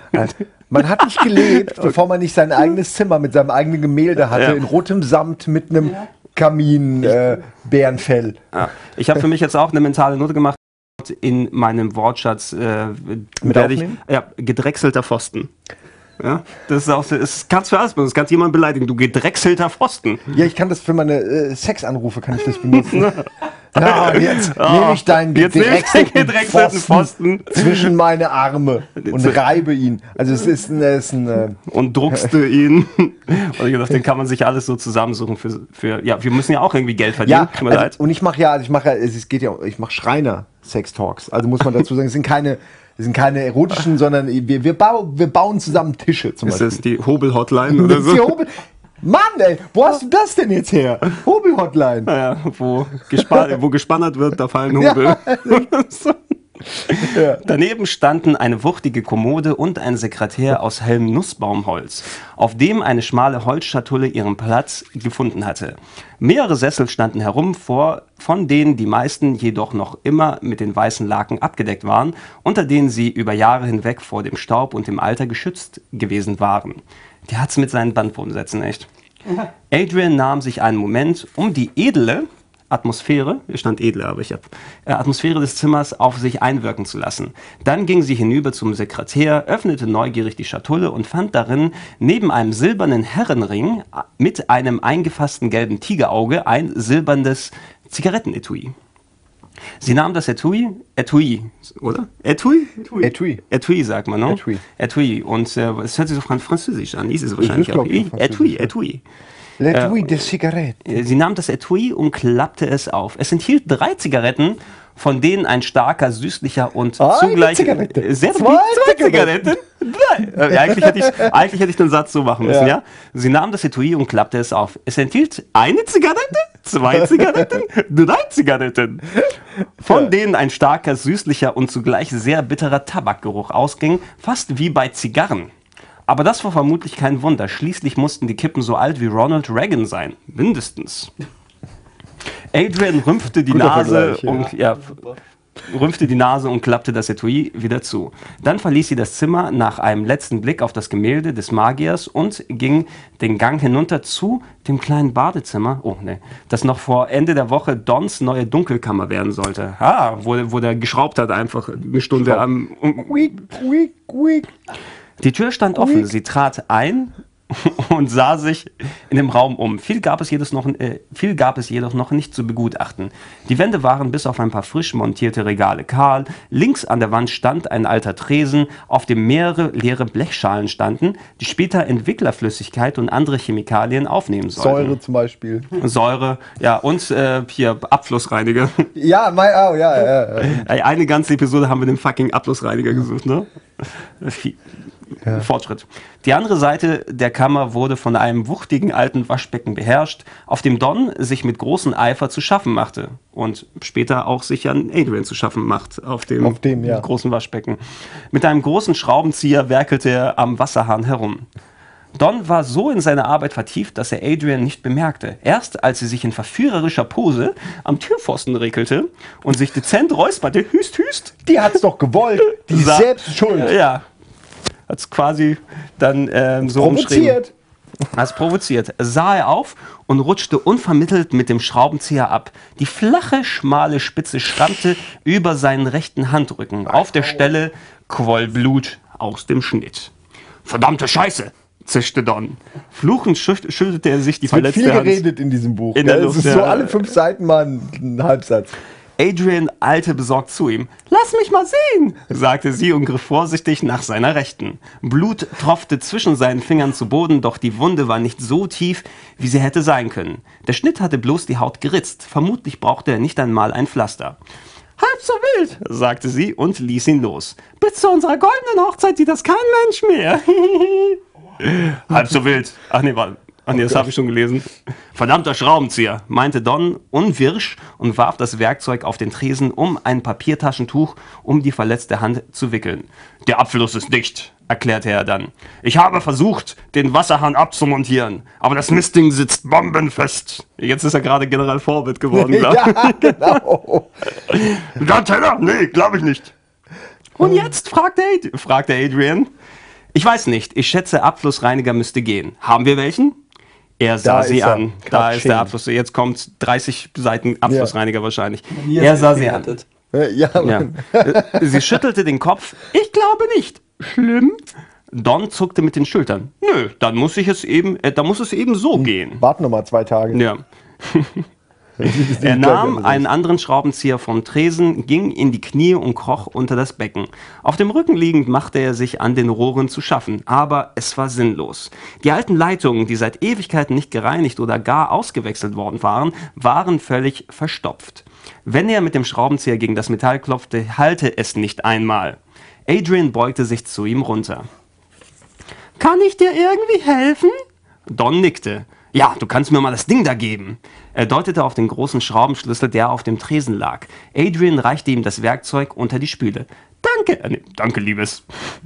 Man hat nicht gelebt, bevor man nicht sein eigenes Zimmer mit seinem eigenen Gemälde hatte, Ja. in rotem Samt mit einem Kamin, äh, Bärenfell. Ja. Ich habe für mich jetzt auch eine mentale Note gemacht. In meinem Wortschatz äh, Mit werde ich, aufnehmen? ja, gedrechselter Pfosten. Ja, das ist auch so, es kannst du alles benutzen, das kannst jemand beleidigen, du gedrechselter Pfosten. Ja, ich kann das für meine äh, Sexanrufe kann ich das benutzen. Ja, und jetzt Oh, nehme ich deinen jetzt nehme ich den gedrechselten gedrechselten Pfosten, Pfosten. zwischen meine Arme und reibe ihn. Also es ist ein... Es ist ein äh, Und druckste ihn. Und ich gedacht, den kann man sich alles so zusammensuchen für, für ja, wir müssen ja auch irgendwie Geld verdienen. ja, Tut mir also, leid. und ich mache ja, also ich mache ja, es geht ja, ich mache Schreiner-Sex-Talks. Also muss man dazu sagen, es sind keine, es sind keine erotischen, sondern wir, wir, bau, wir bauen zusammen Tische zum Ist Beispiel. das die Hobel-Hotline oder Das ist die so? Hobel Mann, ey, wo hast du das denn jetzt her? Hobel-Hotline. Naja, wo, gespa wo gespannert wird, da fallen Hobel. Ja. Daneben standen eine wuchtige Kommode und ein Sekretär aus hellem Nussbaumholz, auf dem eine schmale Holzschatulle ihren Platz gefunden hatte. Mehrere Sessel standen herum, vor, von denen die meisten jedoch noch immer mit den weißen Laken abgedeckt waren, unter denen sie über Jahre hinweg vor dem Staub und dem Alter geschützt gewesen waren. Der hat's mit seinen Bandwurmsätzen, echt. Adrian nahm sich einen Moment, um die edle Atmosphäre, hier stand edle, aber ich habe äh, Atmosphäre des Zimmers auf sich einwirken zu lassen. Dann ging sie hinüber zum Sekretär, öffnete neugierig die Schatulle und fand darin neben einem silbernen Herrenring mit einem eingefassten gelben Tigerauge ein silbernes Zigarettenetui. Sie nahm das Etui, Etui, oder? Etui? Etui. Etui sagt man, ne? Etui. Etui. Und äh, es hört sich so fran- französisch an, ist es wahrscheinlich ist, auch. glaub ich, Etui, französisch. Etui. L'Etui Äh, de Zigarette. Sie nahm das Etui und klappte es auf. Es enthielt drei Zigaretten, von denen ein starker, süßlicher und Eine zugleich Zigarette. sehr Zwei zwei Zigaretten. Drei. Äh, eigentlich, hätte ich, eigentlich hätte ich den Satz so machen müssen, ja. Ja. Sie nahm das Etui und klappte es auf. Es enthielt eine Zigarette, zwei Zigaretten, drei Zigaretten, von denen ein starker, süßlicher und zugleich sehr bitterer Tabakgeruch ausging, fast wie bei Zigarren. Aber das war vermutlich kein Wunder. Schließlich mussten die Kippen so alt wie Ronald Reagan sein. Mindestens. Adrian rümpfte die Guter Nase Vergleich, ja. und ja, rümpfte die Nase und klappte das Etui wieder zu. Dann verließ sie das Zimmer nach einem letzten Blick auf das Gemälde des Magiers und ging den Gang hinunter zu dem kleinen Badezimmer, oh ne, das noch vor Ende der Woche Dons neue Dunkelkammer werden sollte. Ah, wo, wo der geschraubt hat, einfach eine Stunde am... Um, Quick, quick, quick. die Tür stand offen. Sie trat ein und sah sich in dem Raum um. Viel gab es jedoch noch, äh, viel gab es jedoch noch nicht zu begutachten. Die Wände waren bis auf ein paar frisch montierte Regale kahl. Links an der Wand stand ein alter Tresen, auf dem mehrere leere Blechschalen standen, die später Entwicklerflüssigkeit und andere Chemikalien aufnehmen sollten. Säure zum Beispiel. Säure, ja, und äh, hier Abflussreiniger. Ja, mein, oh, ja, ja, ja. Ey, eine ganze Episode haben wir den fucking Abflussreiniger gesucht, ne? Viel, ja. Fortschritt. Die andere Seite der Kammer wurde von einem wuchtigen alten Waschbecken beherrscht, auf dem Don sich mit großem Eifer zu schaffen machte. Und später auch sich an Adrian zu schaffen macht, auf dem, auf dem ja. großen Waschbecken. Mit einem großen Schraubenzieher werkelte er am Wasserhahn herum. Don war so in seine Arbeit vertieft, dass er Adrian nicht bemerkte. Erst als sie sich in verführerischer Pose am Türpfosten regelte und sich dezent räusperte, hüst, hüst. Die hat's doch gewollt. Die ist selbst schuld. Ja. Hat's quasi dann ähm, so provoziert. Hat's provoziert. Sah er auf und rutschte unvermittelt mit dem Schraubenzieher ab. Die flache, schmale Spitze schrammte über seinen rechten Handrücken. Auf der Stelle quoll Blut aus dem Schnitt. Verdammte Scheiße! Zischte Don. Fluchend schüttelte er sich die es wird verletzte viel Hand. geredet in diesem Buch. In der ja, Luft, es ist ja. so alle fünf Seiten mal ein, ein Halbsatz. Adrian eilte besorgt zu ihm. »Lass mich mal sehen«, sagte sie und griff vorsichtig nach seiner Rechten. Blut tropfte zwischen seinen Fingern zu Boden, doch die Wunde war nicht so tief, wie sie hätte sein können. Der Schnitt hatte bloß die Haut geritzt. Vermutlich brauchte er nicht einmal ein Pflaster. »Halb so wild«, sagte sie und ließ ihn los. »Bis zu unserer goldenen Hochzeit sieht das kein Mensch mehr.« Halb so wild. Ach nee, warte. Ach nee, das habe ich schon gelesen. Verdammter Schraubenzieher, meinte Don unwirsch und warf das Werkzeug auf den Tresen, um ein Papiertaschentuch um die verletzte Hand zu wickeln. Der Abfluss ist dicht, erklärte er dann. Ich habe versucht, den Wasserhahn abzumontieren, aber das Mistding sitzt bombenfest. Jetzt ist er gerade General Forbett geworden, glaube ich. Ja, genau. Der Teller? Nee, glaube ich nicht. Und jetzt? fragte, Ad- fragte Adrian. Ich weiß nicht, ich schätze, Abflussreiniger müsste gehen. Haben wir welchen? Er sah Da sie ist er. an. Da ist der Abfluss. Jetzt kommt dreißig Seiten Abflussreiniger ja. wahrscheinlich. Er sah sie an. Ja, ja. Sie schüttelte den Kopf. Ich glaube nicht. Schlimm? Don zuckte mit den Schultern. Nö, dann muss ich es eben, äh, da muss es eben so gehen. Warten noch mal zwei Tage. Ja. Er nahm einen anderen Schraubenzieher vom Tresen, ging in die Knie und kroch unter das Becken. Auf dem Rücken liegend machte er sich an den Rohren zu schaffen, aber es war sinnlos. Die alten Leitungen, die seit Ewigkeiten nicht gereinigt oder gar ausgewechselt worden waren, waren völlig verstopft. Wenn er mit dem Schraubenzieher gegen das Metall klopfte, hallte es nicht einmal. Adrian beugte sich zu ihm runter. »Kann ich dir irgendwie helfen?« Don nickte. »Ja, du kannst mir mal das Ding da geben.« Er deutete auf den großen Schraubenschlüssel, der auf dem Tresen lag. Adrian reichte ihm das Werkzeug unter die Spüle. »Danke, äh, nee, danke, Liebes.«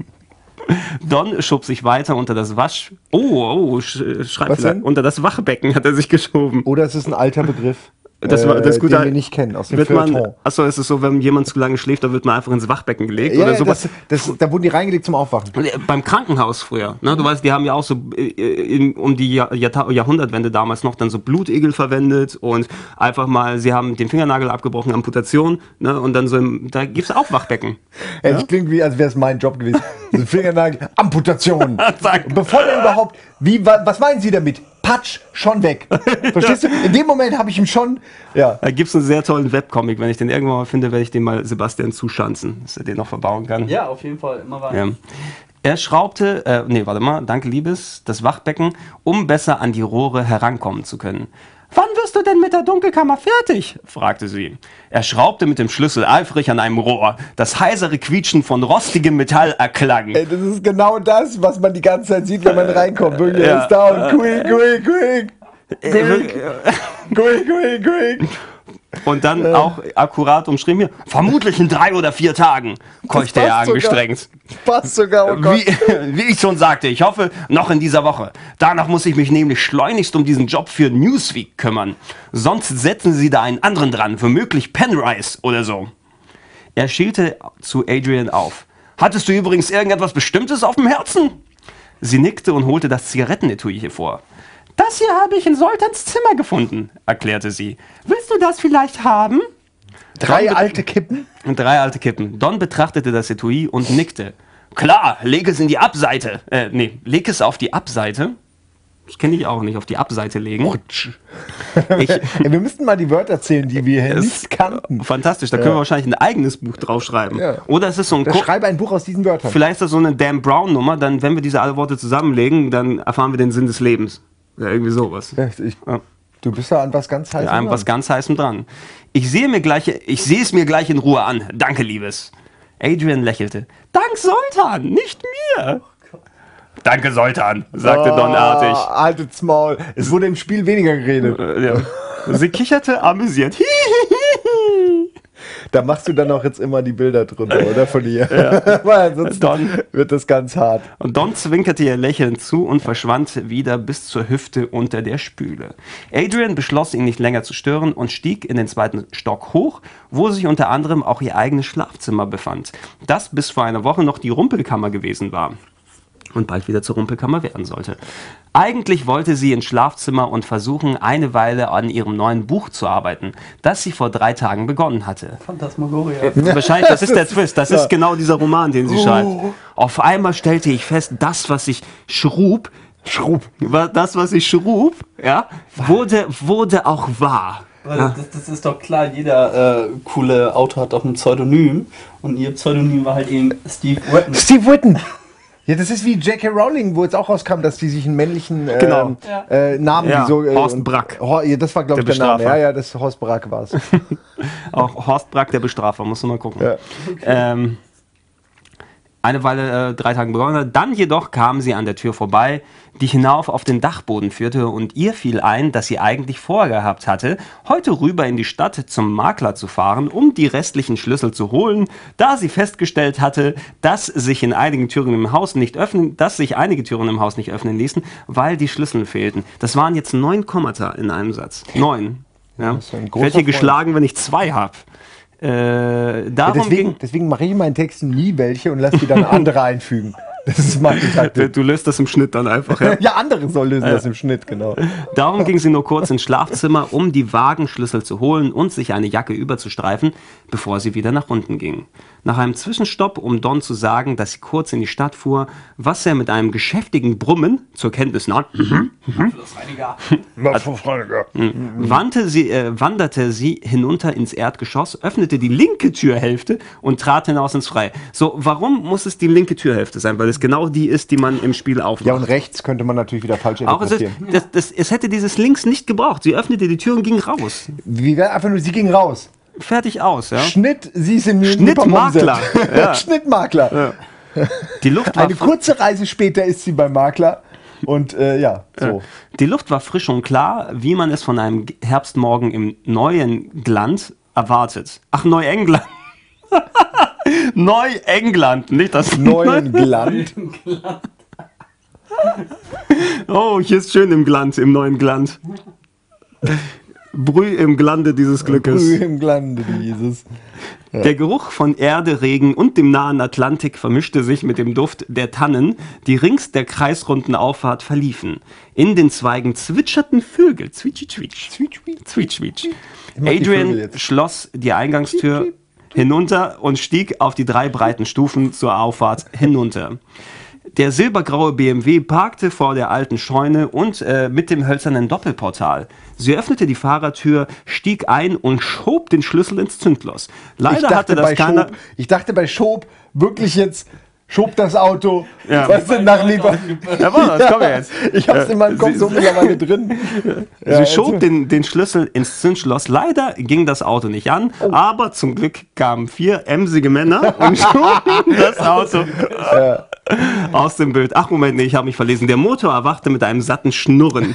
Don schob sich weiter unter das Wasch... Oh, oh, sch Schreibfehler. Unter das Waschbecken hat er sich geschoben. Oder es ist ein alter Begriff. Das, war, das äh, gut, den wir nicht kennen, aus dem wird man, Feuilleton. Achso, ist es so, wenn jemand zu lange schläft, dann wird man einfach ins Wachbecken gelegt Ja, oder ja, sowas. das, das, da wurden die reingelegt zum Aufwachen. Beim Krankenhaus früher, ne? Du weißt, die haben ja auch so äh, in, um die Jahr, Jahr, Jahrhundertwende damals noch dann so Blutegel verwendet und einfach mal, sie haben den Fingernagel abgebrochen, Amputation, ne? Und dann so, im, da gibt es auch Wachbecken. Ja, das klingt wie, als wäre es mein Job gewesen. So Fingernagel, Amputation. Bevor der überhaupt, wie, wa, was meinen Sie damit? Patsch, schon weg. Verstehst du? In dem Moment habe ich ihn schon, ja. Da gibt es einen sehr tollen Webcomic. Wenn ich den irgendwann mal finde, werde ich den mal Sebastian zuschanzen, dass er den noch verbauen kann. Ja, auf jeden Fall, immer weiter. Ja. Er schraubte, äh, nee, warte mal, danke Liebes, das Wachbecken, um besser an die Rohre herankommen zu können. »Wann wirst du denn mit der Dunkelkammer fertig?« fragte sie. Er schraubte mit dem Schlüssel eifrig an einem Rohr. Das heisere Quietschen von rostigem Metall erklang. Ey, das ist genau das, was man die ganze Zeit sieht, wenn man reinkommt. Wirklich, Ja. ist da und quick, quick, quick. Quick, quick, quick, quick. Und dann auch akkurat umschrieben hier, vermutlich in drei oder vier Tagen, keuchte er passt sogar. angestrengt. Passt sogar, oh Gott. Wie, wie ich schon sagte, ich hoffe, noch in dieser Woche. Danach muss ich mich nämlich schleunigst um diesen Job für Newsweek kümmern. Sonst setzen Sie da einen anderen dran, womöglich Penrice oder so. Er schielte zu Adrian auf. Hattest du übrigens irgendetwas Bestimmtes auf dem Herzen? Sie nickte und holte das Zigarettenetui hervor. Das hier habe ich in Soltans Zimmer gefunden, erklärte sie. Willst du das vielleicht haben? Drei alte Kippen? Drei alte Kippen. Don betrachtete das Etui und nickte. Klar, leg es in die Abseite. Äh, nee, leg es auf die Abseite. Das kenne ich auch nicht, auf die Abseite legen. Ich, ja, wir müssten mal die Wörter zählen, die wir hier nicht kannten. Fantastisch, da Ja. können wir wahrscheinlich ein eigenes Buch draufschreiben. Ja. Oder es ist so ein Da Ko- schreibe ein Buch aus diesen Wörtern. Vielleicht ist das so eine Dan Brown-Nummer, dann, wenn wir diese alle Worte zusammenlegen, dann erfahren wir den Sinn des Lebens. Ja, irgendwie sowas. Ja, ich, du bist ja an was ganz heißem Ja, an was ganz heißem dran. Ich sehe mir gleich, ich sehe es mir gleich in Ruhe an. Danke, Liebes. Adrian lächelte. Dank Soltan, nicht mir. Danke, Soltan, sagte Don artig. Haltet's Maul. Es wurde im Spiel weniger geredet. Äh, ja. Sie kicherte amüsiert. Da machst du dann auch jetzt immer die Bilder drunter, oder? Von ihr. Ja. Weil sonst Don, wird das ganz hart. und Don zwinkerte ihr lächelnd zu und verschwand wieder bis zur Hüfte unter der Spüle. Adrian beschloss, ihn nicht länger zu stören und stieg in den zweiten Stock hoch, wo sich unter anderem auch ihr eigenes Schlafzimmer befand, das bis vor einer Woche noch die Rumpelkammer gewesen war und bald wieder zur Rumpelkammer werden sollte. Eigentlich wollte sie ins Schlafzimmer und versuchen, eine Weile an ihrem neuen Buch zu arbeiten, das sie vor drei Tagen begonnen hatte. Phantasmagoria. Wahrscheinlich, das ist der Twist, das ist genau dieser Roman, den sie schreibt. Auf einmal stellte ich fest, das, was ich schrub, Schrub. das, was ich schrub, ja, wurde, wurde auch wahr. Weil das, das ist doch klar, jeder äh, coole Autor hat auch ein Pseudonym und ihr Pseudonym war halt eben Steve Whitten. Steve Whitten! Ja, das ist wie J K. Rowling, wo jetzt auch rauskam, dass die sich einen männlichen äh, Genau. äh, Namen... Ja, so, äh, Horst und- Brack. Hor ja, das war, glaube ich, Der der Name. Bestrafer. Ja, ja, das Horst Brack war es. Auch Horst Brack, der Bestrafer, musst du mal gucken. Ja. Ähm, eine Weile, äh, drei Tagen begonnen hat. Dann jedoch kam sie an der Tür vorbei, die hinauf auf den Dachboden führte, und ihr fiel ein, dass sie eigentlich vorgehabt hatte, heute rüber in die Stadt zum Makler zu fahren, um die restlichen Schlüssel zu holen, da sie festgestellt hatte, dass sich in einigen Türen im Haus nicht öffnen, dass sich einige Türen im Haus nicht öffnen ließen, weil die Schlüssel fehlten. Das waren jetzt neun Kommata in einem Satz. Neun. Ja. Das ist ein Ich großer werde hier Freund. geschlagen, wenn ich zwei habe. Äh, Ja, darum deswegen ging, deswegen mache ich in meinen Texten nie welche und lasse die dann andere einfügen. Das ist meine Taktik. du löst das im Schnitt dann einfach. Ja. Ja, andere soll lösen das im Schnitt, genau. Darum ging sie nur kurz ins Schlafzimmer, um die Wagenschlüssel zu holen und sich eine Jacke überzustreifen, bevor sie wieder nach unten ging. Nach einem Zwischenstopp, um Don zu sagen, dass sie kurz in die Stadt fuhr, was er mit einem geschäftigen Brummen zur Kenntnis nahm, mhm, mhm, wandte sie, äh, wanderte sie hinunter ins Erdgeschoss, öffnete die linke Türhälfte und trat hinaus ins Freie. So, warum muss es die linke Türhälfte sein? Weil es genau die ist, die man im Spiel aufmacht. Ja, und rechts könnte man natürlich wieder falsch Auch es, ist, interpretieren. das, das, es hätte dieses links nicht gebraucht. Sie öffnete die Tür und ging raus. Wie wäre einfach nur, sie ging raus. Fertig aus, ja. Schnitt, sie ist in Schnittmakler. Ja. Schnittmakler. Die Luft war Eine kurze Reise später ist sie beim Makler. Und äh, ja, so. Die Luft war frisch und klar, wie man es von einem Herbstmorgen im neuen Gland erwartet. Ach, Neuengland. Neuengland, nicht das Neuen Gland. Oh, hier ist schön im Gland, im neuen Gland. Brüh im Glande dieses Glückes. Brühe im Glande dieses. Ja. Der Geruch von Erde, Regen und dem nahen Atlantik vermischte sich mit dem Duft der Tannen, die rings der kreisrunden Auffahrt verliefen. In den Zweigen zwitscherten Vögel. Zwitsch, zwitsch. Zwitsch, Zwitsch, zwitsch. Ich mag die Vögel Adrian jetzt. schloss die Eingangstür hinunter und stieg auf die drei breiten Stufen zur Auffahrt hinunter. Der silbergraue B M W parkte vor der alten Scheune und äh, mit dem hölzernen Doppelportal. Sie öffnete die Fahrertür, stieg ein und schob den Schlüssel ins Zündschloss. Leider ich dachte hatte das bei keiner... Schob, ich dachte bei Schob wirklich jetzt, schob das Auto, Ja. was denn nach Lieber... Jawohl, das kommen wir jetzt. Ich hab's in meinem Kopf Sie- so mittlerweile drin. Sie Ja, schob erzähl. den, den Schlüssel ins Zündschloss. Leider ging das Auto nicht an, Oh. aber zum Glück kamen vier emsige Männer und schoben das Auto aus dem Bild. Ach Moment, nee, ich habe mich verlesen. Der Motor erwachte mit einem satten Schnurren.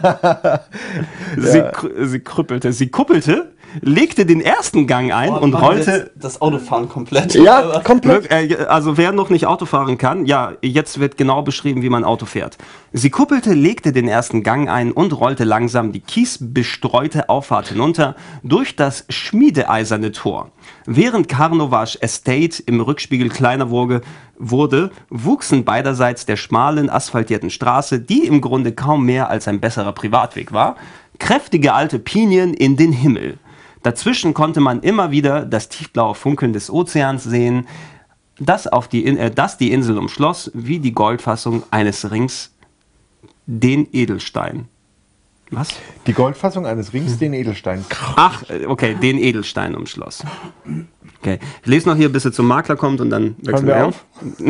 Sie, Ja. krü- sie krüppelte, sie kuppelte, legte den ersten Gang ein Oh, und machen wir rollte... jetzt das Autofahren komplett. Ja, komplett. Wirk- äh, Also wer noch nicht Auto fahren kann, ja, jetzt wird genau beschrieben, wie man Auto fährt. Sie kuppelte, legte den ersten Gang ein und rollte langsam die kiesbestreute Auffahrt hinunter durch das schmiedeeiserne Tor. Während Karnovasch Estate im Rückspiegel kleiner wurde, wurde, wuchsen beiderseits der schmalen, asphaltierten Straße, die im Grunde kaum mehr als ein besserer Privatweg war, kräftige alte Pinien in den Himmel. Dazwischen konnte man immer wieder das tiefblaue Funkeln des Ozeans sehen, das, auf die, In- äh, das die Insel umschloss, wie die Goldfassung eines Rings den Edelstein. Was? Die Goldfassung eines Rings, den Edelstein. Ach, äh, okay, den Edelstein umschloss. Okay, ich lese noch hier, bis er zum Makler kommt und dann wechseln wir wir auf?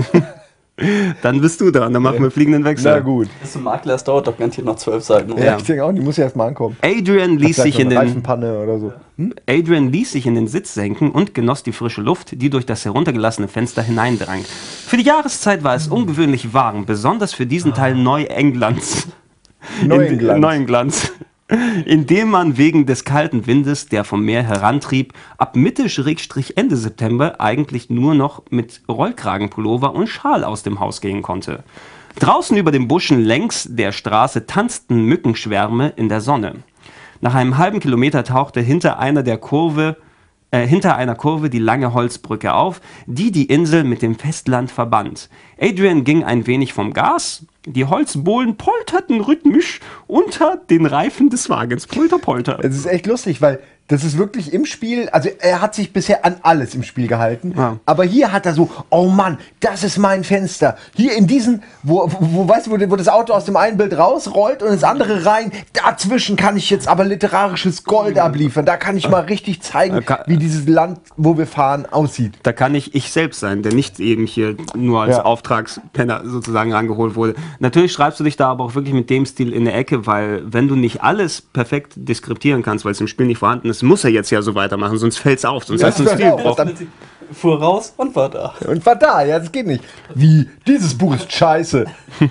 Dann bist du dran, dann machen wir fliegenden Wechsel. Na gut. Bis zum Makler, das dauert doch garantiert noch zwölf Seiten, oder? Ja, ich denke auch, die muss ja erst mal ankommen. Adrian ließ, Vielleicht sich in noch eine den, Reifenpanne oder so. Adrian ließ sich in den Sitz senken und genoss die frische Luft, die durch das heruntergelassene Fenster hineindrang. Für die Jahreszeit war es ungewöhnlich warm, besonders für diesen Teil Neuenglands. Neuenglands. In, Neuenglands. In dem man wegen des kalten Windes, der vom Meer herantrieb, ab Mitte-Ende September eigentlich nur noch mit Rollkragenpullover und Schal aus dem Haus gehen konnte. Draußen über den Buschen längs der Straße tanzten Mückenschwärme in der Sonne. Nach einem halben Kilometer tauchte hinter einer der Kurve Äh, hinter einer Kurve die lange Holzbrücke auf, die die Insel mit dem Festland verband. Adrian ging ein wenig vom Gas. Die Holzbohlen polterten rhythmisch unter den Reifen des Wagens. Polter, polter. Es ist echt lustig, weil das ist wirklich im Spiel, also er hat sich bisher an alles im Spiel gehalten, ja. aber hier hat er so, oh Mann, das ist mein Fenster. Hier in diesen, wo, wo, wo weißt du, wo, wo das Auto aus dem einen Bild rausrollt und ins andere rein, dazwischen kann ich jetzt aber literarisches Gold abliefern. Da kann ich mal richtig zeigen, wie dieses Land, wo wir fahren, aussieht. Da kann ich ich selbst sein, der nicht eben hier nur als ja. Auftragspenner sozusagen rangeholt wurde. Natürlich schreibst du dich da aber auch wirklich mit dem Stil in der Ecke, weil wenn du nicht alles perfekt deskriptieren kannst, weil es im Spiel nicht vorhanden ist, muss er jetzt ja so weitermachen, sonst fällt es auf, sonst ja, hast du ein Stil braucht. Fuhr raus und war da. Und war da, ja, das geht nicht. Wie? Dieses Buch ist scheiße.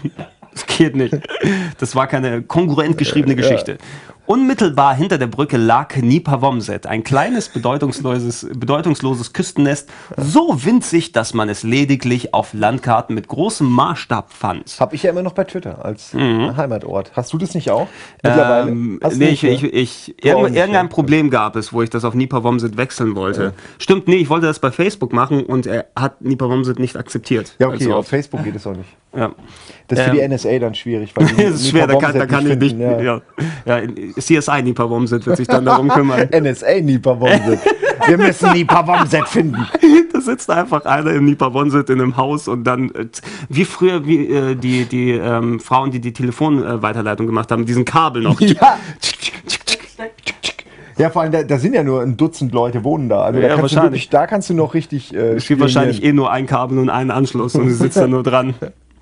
Das geht nicht. Das war keine kongruent geschriebene Geschichte. Ja. Unmittelbar hinter der Brücke lag Nipawomset, ein kleines, bedeutungsloses, bedeutungsloses Küstennest, so winzig, dass man es lediglich auf Landkarten mit großem Maßstab fand. Hab ich ja immer noch bei Twitter als mhm. Heimatort. Hast du das nicht auch? Mittlerweile? Ähm, nee, ich, ich, ich, irgend, irgendein Problem gab es, wo ich das auf Nipawomset wechseln wollte. Ja. Stimmt, nee, ich wollte das bei Facebook machen und er hat Nipawomset nicht nicht Ja, okay, also auf Facebook geht es auch nicht. Ja. Das ist für ähm, die N S A dann schwierig. Weil die das ist schwer, da kann, da kann ich nicht. Ja. Ja. Ja, C S I Nipawomset wird sich dann darum kümmern. N S A Nipawomset. Wir müssen Nipawomset finden. Da sitzt einfach einer in Nipawomset in einem Haus und dann, äh, wie früher, wie äh, die, die ähm, Frauen, die die Telefonweiterleitung äh, gemacht haben, diesen Kabel noch. Ja. Ja, vor allem, da, da sind ja nur ein Dutzend Leute wohnen da. Also da, ja, kannst du wirklich, da kannst du noch richtig. Äh, es gibt wahrscheinlich eh nur ein Kabel und einen Anschluss und du sitzt da nur dran.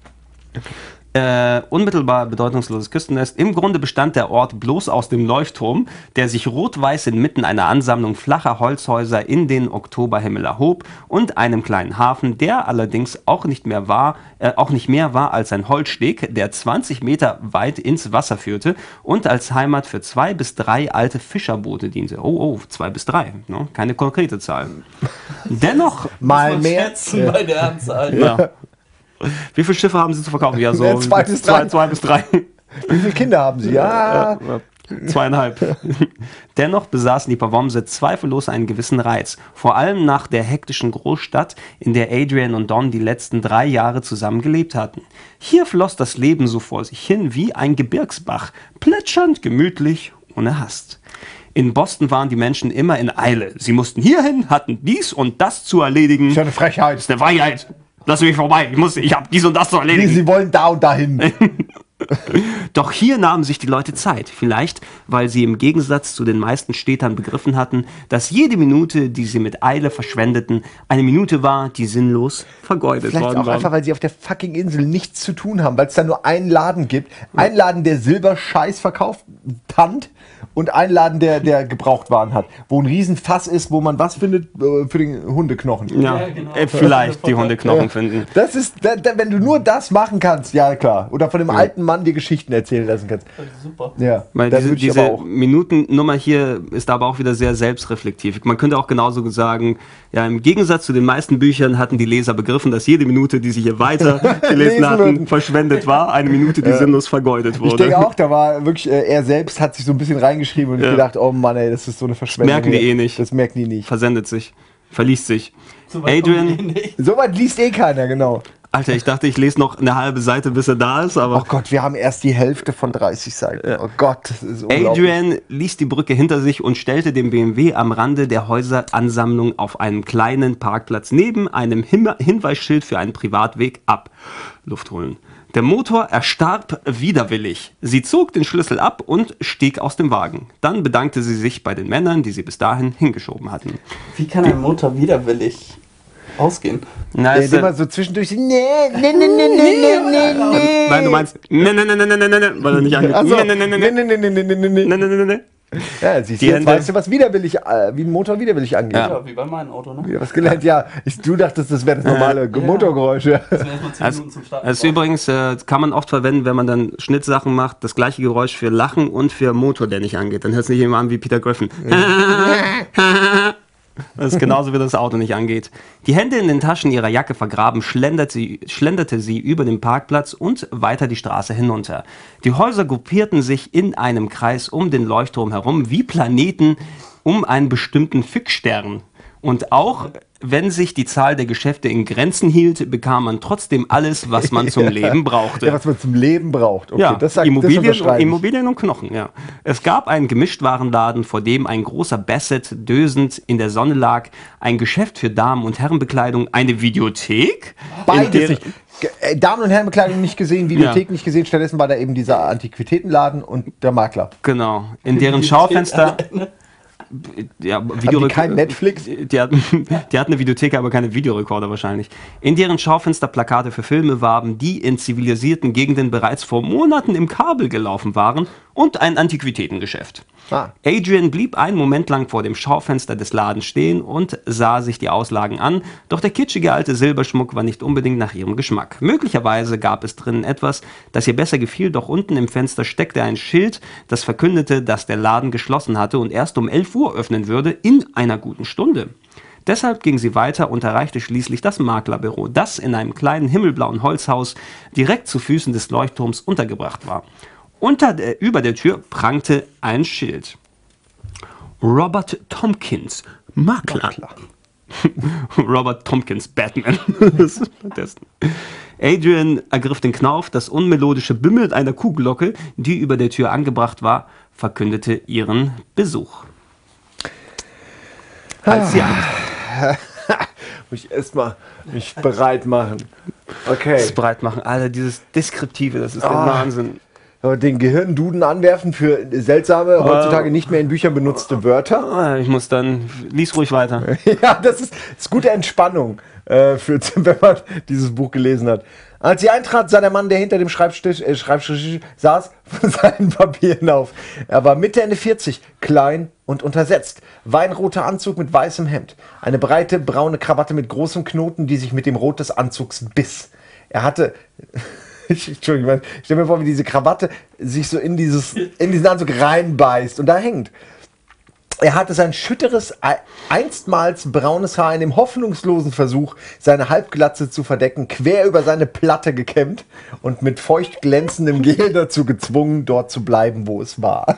Äh, unmittelbar bedeutungsloses Küstennest. Im Grunde bestand der Ort bloß aus dem Leuchtturm, der sich rot-weiß inmitten einer Ansammlung flacher Holzhäuser in den Oktoberhimmel erhob und einem kleinen Hafen, der allerdings auch nicht mehr war, äh, auch nicht mehr war als ein Holzsteg, der zwanzig Meter weit ins Wasser führte und als Heimat für zwei bis drei alte Fischerboote diente. Oh, oh, zwei bis drei, ne? Keine konkrete Zahl. Dennoch mal mehr bei der Anzahl. Ja. Wie viele Schiffe haben Sie zu verkaufen? Ja, so ja, zwei, bis zwei, zwei bis drei. Wie viele Kinder haben Sie? Ja, ja zweieinhalb. Dennoch besaß Nipawomset zweifellos einen gewissen Reiz. Vor allem nach der hektischen Großstadt, in der Adrian und Don die letzten drei Jahre zusammen gelebt hatten. Hier floss das Leben so vor sich hin wie ein Gebirgsbach, plätschernd, gemütlich, ohne Hast. In Boston waren die Menschen immer in Eile. Sie mussten hierhin, hatten dies und das zu erledigen. Das ist eine Frechheit. Das ist eine Freiheit. Lass mich vorbei, ich, muss, ich habe dies und das zu erledigen. Sie wollen da und dahin. Doch hier nahmen sich die Leute Zeit. Vielleicht, weil sie im Gegensatz zu den meisten Städtern begriffen hatten, dass jede Minute, die sie mit Eile verschwendeten, eine Minute war, die sinnlos vergeudet Vielleicht worden auch war. Einfach, weil sie auf der fucking Insel nichts zu tun haben, weil es da nur einen Laden gibt. Ein Laden, der Silberscheiß verkauft, Tant, und ein Laden, der, der Gebrauchtwaren hat. Wo ein Riesenfass ist, wo man was findet äh, für den Hundeknochen. Ja, ja genau. äh, vielleicht die Hundeknochen ja. finden. Das ist, da, da, wenn du nur das machen kannst, ja klar. Oder von dem ja. alten Mann dir Geschichten erzählen lassen kannst. Super. Ja, weil diese, diese Minutennummer hier ist aber auch wieder sehr selbstreflektiv. Man könnte auch genauso sagen, ja, im Gegensatz zu den meisten Büchern hatten die Leser begriffen, dass jede Minute, die sie hier weiter gelesen hatten, würden. verschwendet war. Eine Minute, die ja. sinnlos vergeudet wurde. Ich denke auch, da war wirklich, äh, er selbst hat sich so ein bisschen reingeschrieben und ja. ich gedacht, oh Mann, ey, das ist so eine Verschwendung. Das merken die eh nicht. Das merken die nicht. Versendet sich. Verliest sich. So weit Adrian. So weit liest eh keiner, genau. Alter, ich dachte, ich lese noch eine halbe Seite, bis er da ist, aber... Oh Gott, wir haben erst die Hälfte von dreißig Seiten. Oh Gott, das ist unglaublich. Adrian ließ die Brücke hinter sich und stellte den B M W am Rande der Häuseransammlung auf einem kleinen Parkplatz neben einem Hin- Hinweisschild für einen Privatweg ab. Luft holen. Der Motor erstarb widerwillig. Sie zog den Schlüssel ab und stieg aus dem Wagen. Dann bedankte sie sich bei den Männern, die sie bis dahin hingeschoben hatten. Wie kann ein Motor widerwillig ausgehen? Na, der ist immer so zwischendurch. Nee, nee, nee, nee, nee, nee, nee. Nein, du meinst. Nee, nee, nee, nee, nee, nee, nee, weil er nicht angeht. Also, nee, nee, nee, nee, nee, nee, nee, nee, nee, nee, nee, nee, nee, nee. Ja, siehst du, Die jetzt Hände- weißt du, was widerwillig, äh, wie ein Motor widerwillig angeht. Ja. Ja, wie bei meinem Auto, ne? Ja, was gelernt? Ja, ich, du dachtest, das wäre das normale Ja. Motorgeräusch. Ja. Das wäre erstmal zehn Also, Minuten zum Starten. das ist übrigens, äh, kann man oft verwenden, wenn man dann Schnittsachen macht, das gleiche Geräusch für Lachen und für Motor, der nicht angeht. Dann hört es nicht immer an wie Peter Griffin. Das ist genauso, wie das Auto nicht angeht. Die Hände in den Taschen ihrer Jacke vergraben, schlenderte sie, schlenderte sie über den Parkplatz und weiter die Straße hinunter. Die Häuser gruppierten sich in einem Kreis um den Leuchtturm herum, wie Planeten um einen bestimmten Fixstern. Und auch wenn sich die Zahl der Geschäfte in Grenzen hielt, bekam man trotzdem alles, was man zum Leben brauchte. Ja, was man zum Leben braucht. Okay, Ja, das sagt, Immobilien, das unterschreibe ich. Immobilien und Knochen, ja. Es gab einen Gemischtwarenladen, vor dem ein großer Bassett dösend in der Sonne lag, ein Geschäft für Damen- und Herrenbekleidung, eine Videothek. in Beides der- nicht. Ge- äh, Damen- und Herrenbekleidung nicht gesehen, Videothek nicht gesehen. Stattdessen war da eben dieser Antiquitätenladen und der Makler. Genau, in deren Schaufenster... Ja, Haben die kein Netflix? Die hatten, die hatten eine Videothek, aber keine Videorekorder wahrscheinlich. In deren Schaufenster Plakate für Filme warben, die in zivilisierten Gegenden bereits vor Monaten im Kabel gelaufen waren, und ein Antiquitätengeschäft. Ah. Adrian blieb einen Moment lang vor dem Schaufenster des Ladens stehen und sah sich die Auslagen an, doch der kitschige alte Silberschmuck war nicht unbedingt nach ihrem Geschmack. Möglicherweise gab es drinnen etwas, das ihr besser gefiel, doch unten im Fenster steckte ein Schild, das verkündete, dass der Laden geschlossen hatte und erst um elf Uhr öffnen würde, in einer guten Stunde. Deshalb ging sie weiter und erreichte schließlich das Maklerbüro, das in einem kleinen himmelblauen Holzhaus direkt zu Füßen des Leuchtturms untergebracht war. Unter der, über der Tür prangte ein Schild. Robert Tompkins, Makler. Makler. Robert Tompkins, Batman. Das ist fantastisch. Adrian ergriff den Knauf, das unmelodische Bimmeln einer Kuhglocke, die über der Tür angebracht war, verkündete ihren Besuch. Als sie Muss ich erstmal mich bereit machen. Okay. das breit machen, Alter, dieses Deskriptive, das ist der Ah. Wahnsinn. Aber den Gehirnduden anwerfen für seltsame, heutzutage nicht mehr in Büchern benutzte Wörter. Ah, Ich muss dann, lies ruhig weiter. Ja, das ist, das ist gute Entspannung, äh, für, wenn man dieses Buch gelesen hat. Als sie eintrat, sah der Mann, der hinter dem Schreibtisch, äh, Schreibtisch saß, von seinen Papieren auf. Er war Mitte, Ende vierzig, klein und untersetzt. Weinroter Anzug mit weißem Hemd. Eine breite, braune Krawatte mit großem Knoten, die sich mit dem Rot des Anzugs biss. Er hatte... Entschuldigung, ich stell mir vor, wie diese Krawatte sich so in, dieses, in diesen Anzug reinbeißt und da hängt. Er hatte sein schütteres, einstmals braunes Haar in dem hoffnungslosen Versuch, seine Halbglatze zu verdecken, quer über seine Platte gekämmt und mit feucht glänzendem Gel dazu gezwungen, dort zu bleiben, wo es war.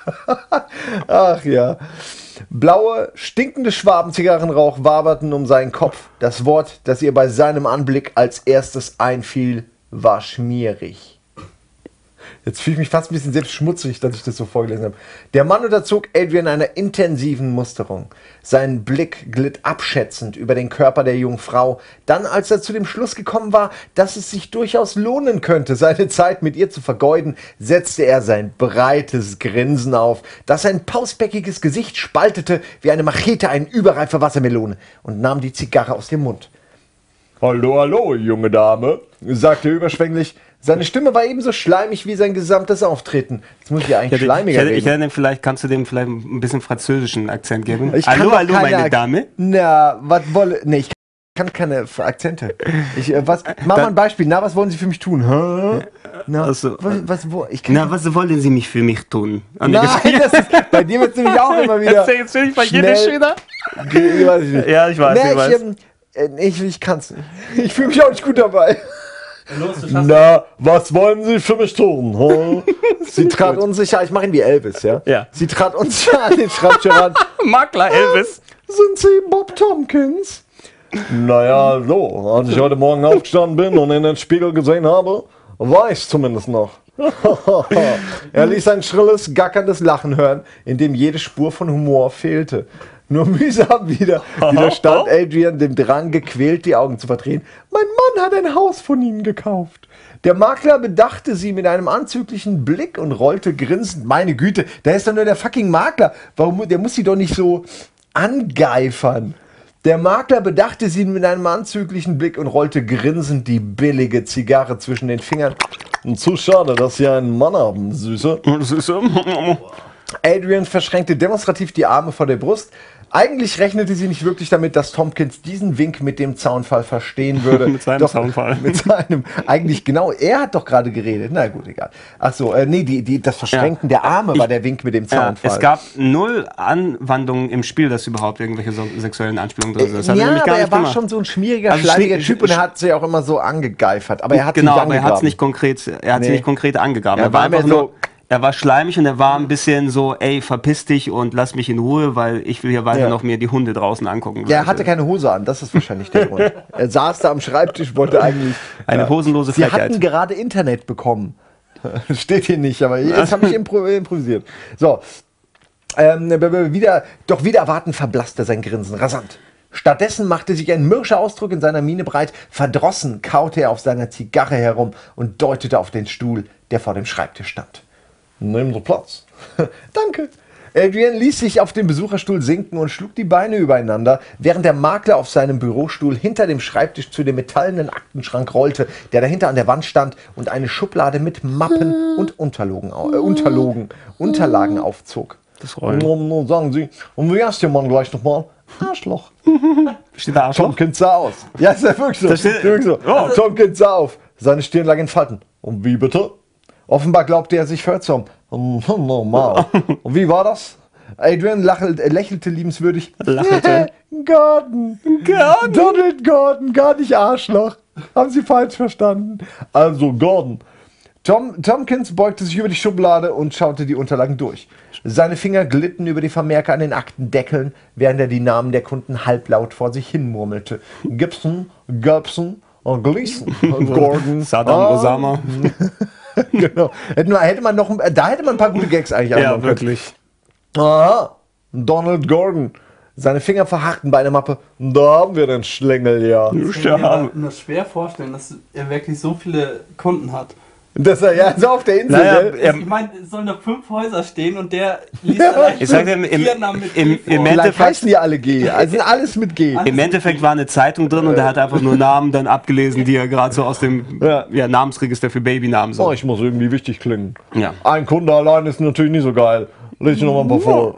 Ach ja. Blaue, stinkende Schwabenzigarrenrauch waberten um seinen Kopf. Das Wort, das ihr bei seinem Anblick als erstes einfiel, war schmierig. Jetzt fühle ich mich fast ein bisschen selbst schmutzig, dass ich das so vorgelesen habe. Der Mann unterzog Adrian einer intensiven Musterung. Sein Blick glitt abschätzend über den Körper der jungen Frau. Dann, als er zu dem Schluss gekommen war, dass es sich durchaus lohnen könnte, seine Zeit mit ihr zu vergeuden, setzte er sein breites Grinsen auf, das sein pausbäckiges Gesicht spaltete wie eine Machete eine überreife Wassermelone, und nahm die Zigarre aus dem Mund. Hallo, hallo, junge Dame, sagte er überschwänglich. Seine Stimme war ebenso schleimig wie sein gesamtes Auftreten. Jetzt muss ich ja eigentlich Ich hätte, ich schleimiger hätte, ich reden. hätte vielleicht, kannst du dem vielleicht ein bisschen französischen Akzent geben? Ich kann hallo, doch hallo, keine meine Ak- Dame. Na, was wolle... Nee, ich kann keine F- Akzente. Ich, äh, was, mach mal ein Beispiel. Na, was wollen Sie für mich tun? Hä? Na, Also, was, was, wo, ich kann Na, was wollen Sie mich für mich tun? An die Nein, das ist, bei dir wird es nämlich auch immer wieder... Erzähl jetzt will ich bei jedem schnell- wieder. Ge- weiß ich nicht. Ja, ich weiß, Nee, ich weiß. ähm, äh, ich, ich kann's nicht. Ich fühle mich auch nicht gut dabei. Los, du schaffst Na, was wollen Sie für mich tun? Huh? Sie trat unsicher, ich mache ihn wie Elvis, ja? Ja. Sie trat unsicher an den Schreibtisch ran. Makler Elvis. Sind Sie Bob Tompkins? Naja, so, als ich heute Morgen aufgestanden bin und in den Spiegel gesehen habe, war ich zumindest noch. Er ließ ein schrilles, gackerndes Lachen hören, in dem jede Spur von Humor fehlte. Nur mühsam wieder widerstand Adrian dem Drang, gequält die Augen zu verdrehen. Mein Mann hat ein Haus von Ihnen gekauft. Der Makler bedachte sie mit einem anzüglichen Blick und rollte grinsend. Meine Güte, da ist doch nur der fucking Makler. Warum, der muss sie doch nicht so angeifern. Der Makler bedachte sie mit einem anzüglichen Blick und rollte grinsend die billige Zigarre zwischen den Fingern. Zu schade, dass Sie einen Mann haben, Süße. Süße. Adrian verschränkte demonstrativ die Arme vor der Brust. Eigentlich rechnete sie nicht wirklich damit, dass Tompkins diesen Wink mit dem Zaunfall verstehen würde. Mit seinem doch, Zaunfall. Mit seinem, eigentlich genau, er hat doch gerade geredet. Na gut, egal. Ach so, äh, nee, die, die, das Verschränken ja. der Arme ich, war der Wink mit dem Zaunfall. Ja, es gab null Anwandlungen im Spiel, dass überhaupt irgendwelche so sexuellen Anspielungen drin sind. Das äh, hat ja, nämlich gar aber nicht er war gemacht. schon so ein schmieriger, also schleimiger schmi- Typ und er hat sie auch immer so angegeifert. Aber er hat genau, sie nicht aber er hat es angegraben. nicht konkret, er hat Nee. sie nicht konkret angegraben. Ja, er war war mir einfach so- nur... Er war schleimig und er war ein bisschen so, ey, verpiss dich und lass mich in Ruhe, weil ich will hier weiter Ja. noch mir die Hunde draußen angucken. Ja, er hatte keine Hose an, das ist wahrscheinlich der Grund. Er saß da am Schreibtisch, wollte eigentlich... Eine ja. hosenlose Sie Frechheit. hatten gerade Internet bekommen. Steht hier nicht, aber jetzt habe ich impro improvisiert. So, ähm, wieder, doch wieder erwarten verblasste sein Grinsen rasant. Stattdessen machte sich ein mürrischer Ausdruck in seiner Miene breit. Verdrossen kaute er auf seiner Zigarre herum und deutete auf den Stuhl, der vor dem Schreibtisch stand. Nehmen Sie Platz. Danke. Adrian ließ sich auf den Besucherstuhl sinken und schlug die Beine übereinander, während der Makler auf seinem Bürostuhl hinter dem Schreibtisch zu dem metallenen Aktenschrank rollte, der dahinter an der Wand stand und eine Schublade mit Mappen und Unterlogen, äh, Unterlogen, Unterlagen aufzog. Das Rollen. Nun, nun sagen Sie, und wie heißt Ihr Mann gleich nochmal? Arschloch. Steht da Arschloch? Tompkins sah aus. Ja, ist ja wirklich so. Da steht- Wirklich so. Oh, Tompkins sah auf. Seine Stirn lag in Falten. Und wie bitte? Offenbar glaubte er sich verhört zu haben. Hm, Normal. Und wie war das? Adrian lachel, äh, lächelte liebenswürdig. Lachelte. Gordon. Gordon. Donald Gordon, gar nicht Arschloch. Haben Sie falsch verstanden. Also Gordon. Tom, Tompkins beugte sich über die Schublade und schaute die Unterlagen durch. Seine Finger glitten über die Vermerke an den Aktendeckeln, während er die Namen der Kunden halblaut vor sich hin murmelte. Gibson, Gibson, Gleason, Gordon, Saddam ah. Osama. Genau. Hätte man, hätte man noch, ein- da hätte man ein paar gute Gags eigentlich Ja, einbauen können. wirklich. Aha, Donald Gordon. Seine Finger verharrten bei einer Mappe. Da haben wir den Schlängel, ja. Ich kann mir aber nur schwer vorstellen, dass er wirklich so viele Kunden hat. Dass er ja so auf der Insel. Naja, gell? er- Ich meine, es sollen da fünf Häuser stehen und der liest Ja, allein ich sag dir, im- vier Namen mit im- G vor. im Vielleicht Endeffekt- heißen die alle G. Also sind alles mit G. Im Endeffekt war eine Zeitung drin und er hat einfach nur Namen dann abgelesen, die er gerade so aus dem Ja. ja, Namensregister für Babynamen so. Oh, ich muss irgendwie wichtig klingen. Ja. Ein Kunde allein ist natürlich nicht so geil. Leg ich noch mal ein paar vor.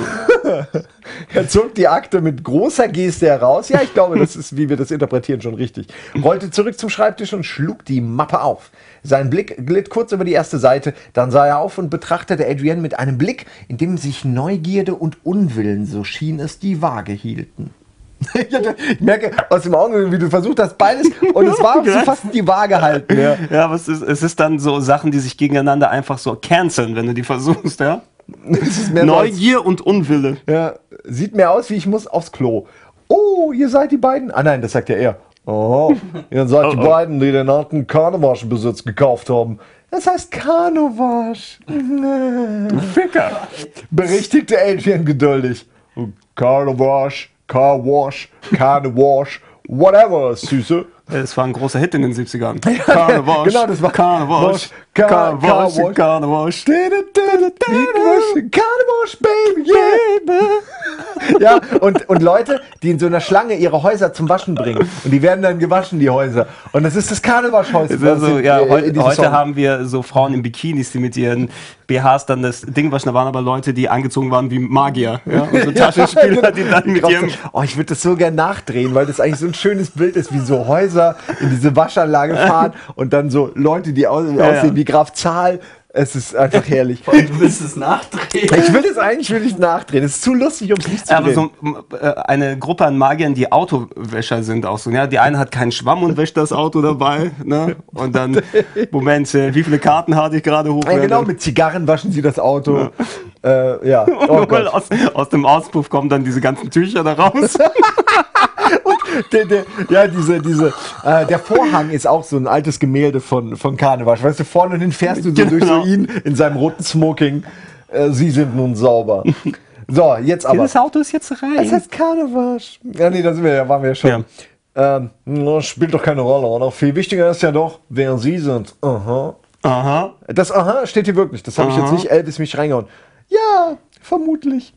Er zog die Akte mit großer Geste heraus. Ja, ich glaube, das ist, wie wir das interpretieren, schon richtig. Rollte zurück zum Schreibtisch und schlug die Mappe auf. Sein Blick glitt kurz über die erste Seite, dann sah er auf und betrachtete Adrian mit einem Blick, in dem sich Neugierde und Unwillen, so schien es, die Waage hielten. Ich merke aus dem Augen, wie du versucht hast, beides, und es war so fast die Waage halten. Ja. Ja, aber es ist, es ist dann so Sachen, die sich gegeneinander einfach so canceln, wenn du die versuchst, ja? Es ist mehr so als- Neugier und Unwille. Ja, sieht mir aus, wie ich muss aufs Klo. Oh, ihr seid die beiden. Ah nein, das sagt ja er. Oh, ihr seid die Oh, oh. beiden, die den alten Carnwash-Besitz gekauft haben. Das heißt Carnwash. Ficker. Berichtigte Adrian geduldig. Carnwash, Carwash, Carnwash, whatever, Süße. Das war ein großer Hit in den siebzigern. Carnwash, genau, das war Carnwash, Car- Carnwash, Carwash. Carnwash. Carnwash, baby, yeah. Ja, und, und Leute, die in so einer Schlange ihre Häuser zum Waschen bringen. Und die werden dann gewaschen, die Häuser. Und das ist das Carnwash-Haus. Also, ja, äh, heu, in diesem heute Song. haben wir so Frauen in Bikinis, die mit ihren B Hs dann das Ding waschen. Da waren aber Leute, die angezogen waren wie Magier. Ja? Und so Taschenspieler, die dann mit ihrem... Oh, ich würde das so gern nachdrehen, weil das eigentlich so ein schönes Bild ist, wie so Häuser in diese Waschanlage fahren und dann so Leute, die au Ja, aussehen ja. wie Graf Zahl. Es ist einfach herrlich. Und du willst es nachdrehen. Ich will das eigentlich will ich nachdrehen. Es ist zu lustig, um es nicht zu Aber drehen. so äh, eine Gruppe an Magiern, die Autowäscher sind auch so. Ja? Die eine hat keinen Schwamm und wäscht das Auto dabei. Ne? Und dann, Moment, äh, wie viele Karten hatte ich gerade hoch? Ja, genau, mit Zigarren waschen sie das Auto. Ja. Äh, ja. Und Oh nur weil Gott. aus, aus dem Auspuff kommen dann diese ganzen Tücher da raus. Der, der, ja, diese, diese, äh, der Vorhang ist auch so ein altes Gemälde von, von Karnewasch. Weißt du, vorne hin fährst du so durch so Genau. ihn in seinem roten Smoking. Äh, sie sind nun sauber. So, jetzt aber. Das Auto ist jetzt rein. Das heißt Karnewasch. Ja, nee, da sind wir ja, waren wir ja schon. Ähm, na, spielt doch keine Rolle, oder? Viel wichtiger ist ja doch, wer sie sind. Aha. Aha. Das Aha steht hier wirklich. Das habe ich Aha. jetzt nicht Elvis mich reingehauen. Ja, vermutlich.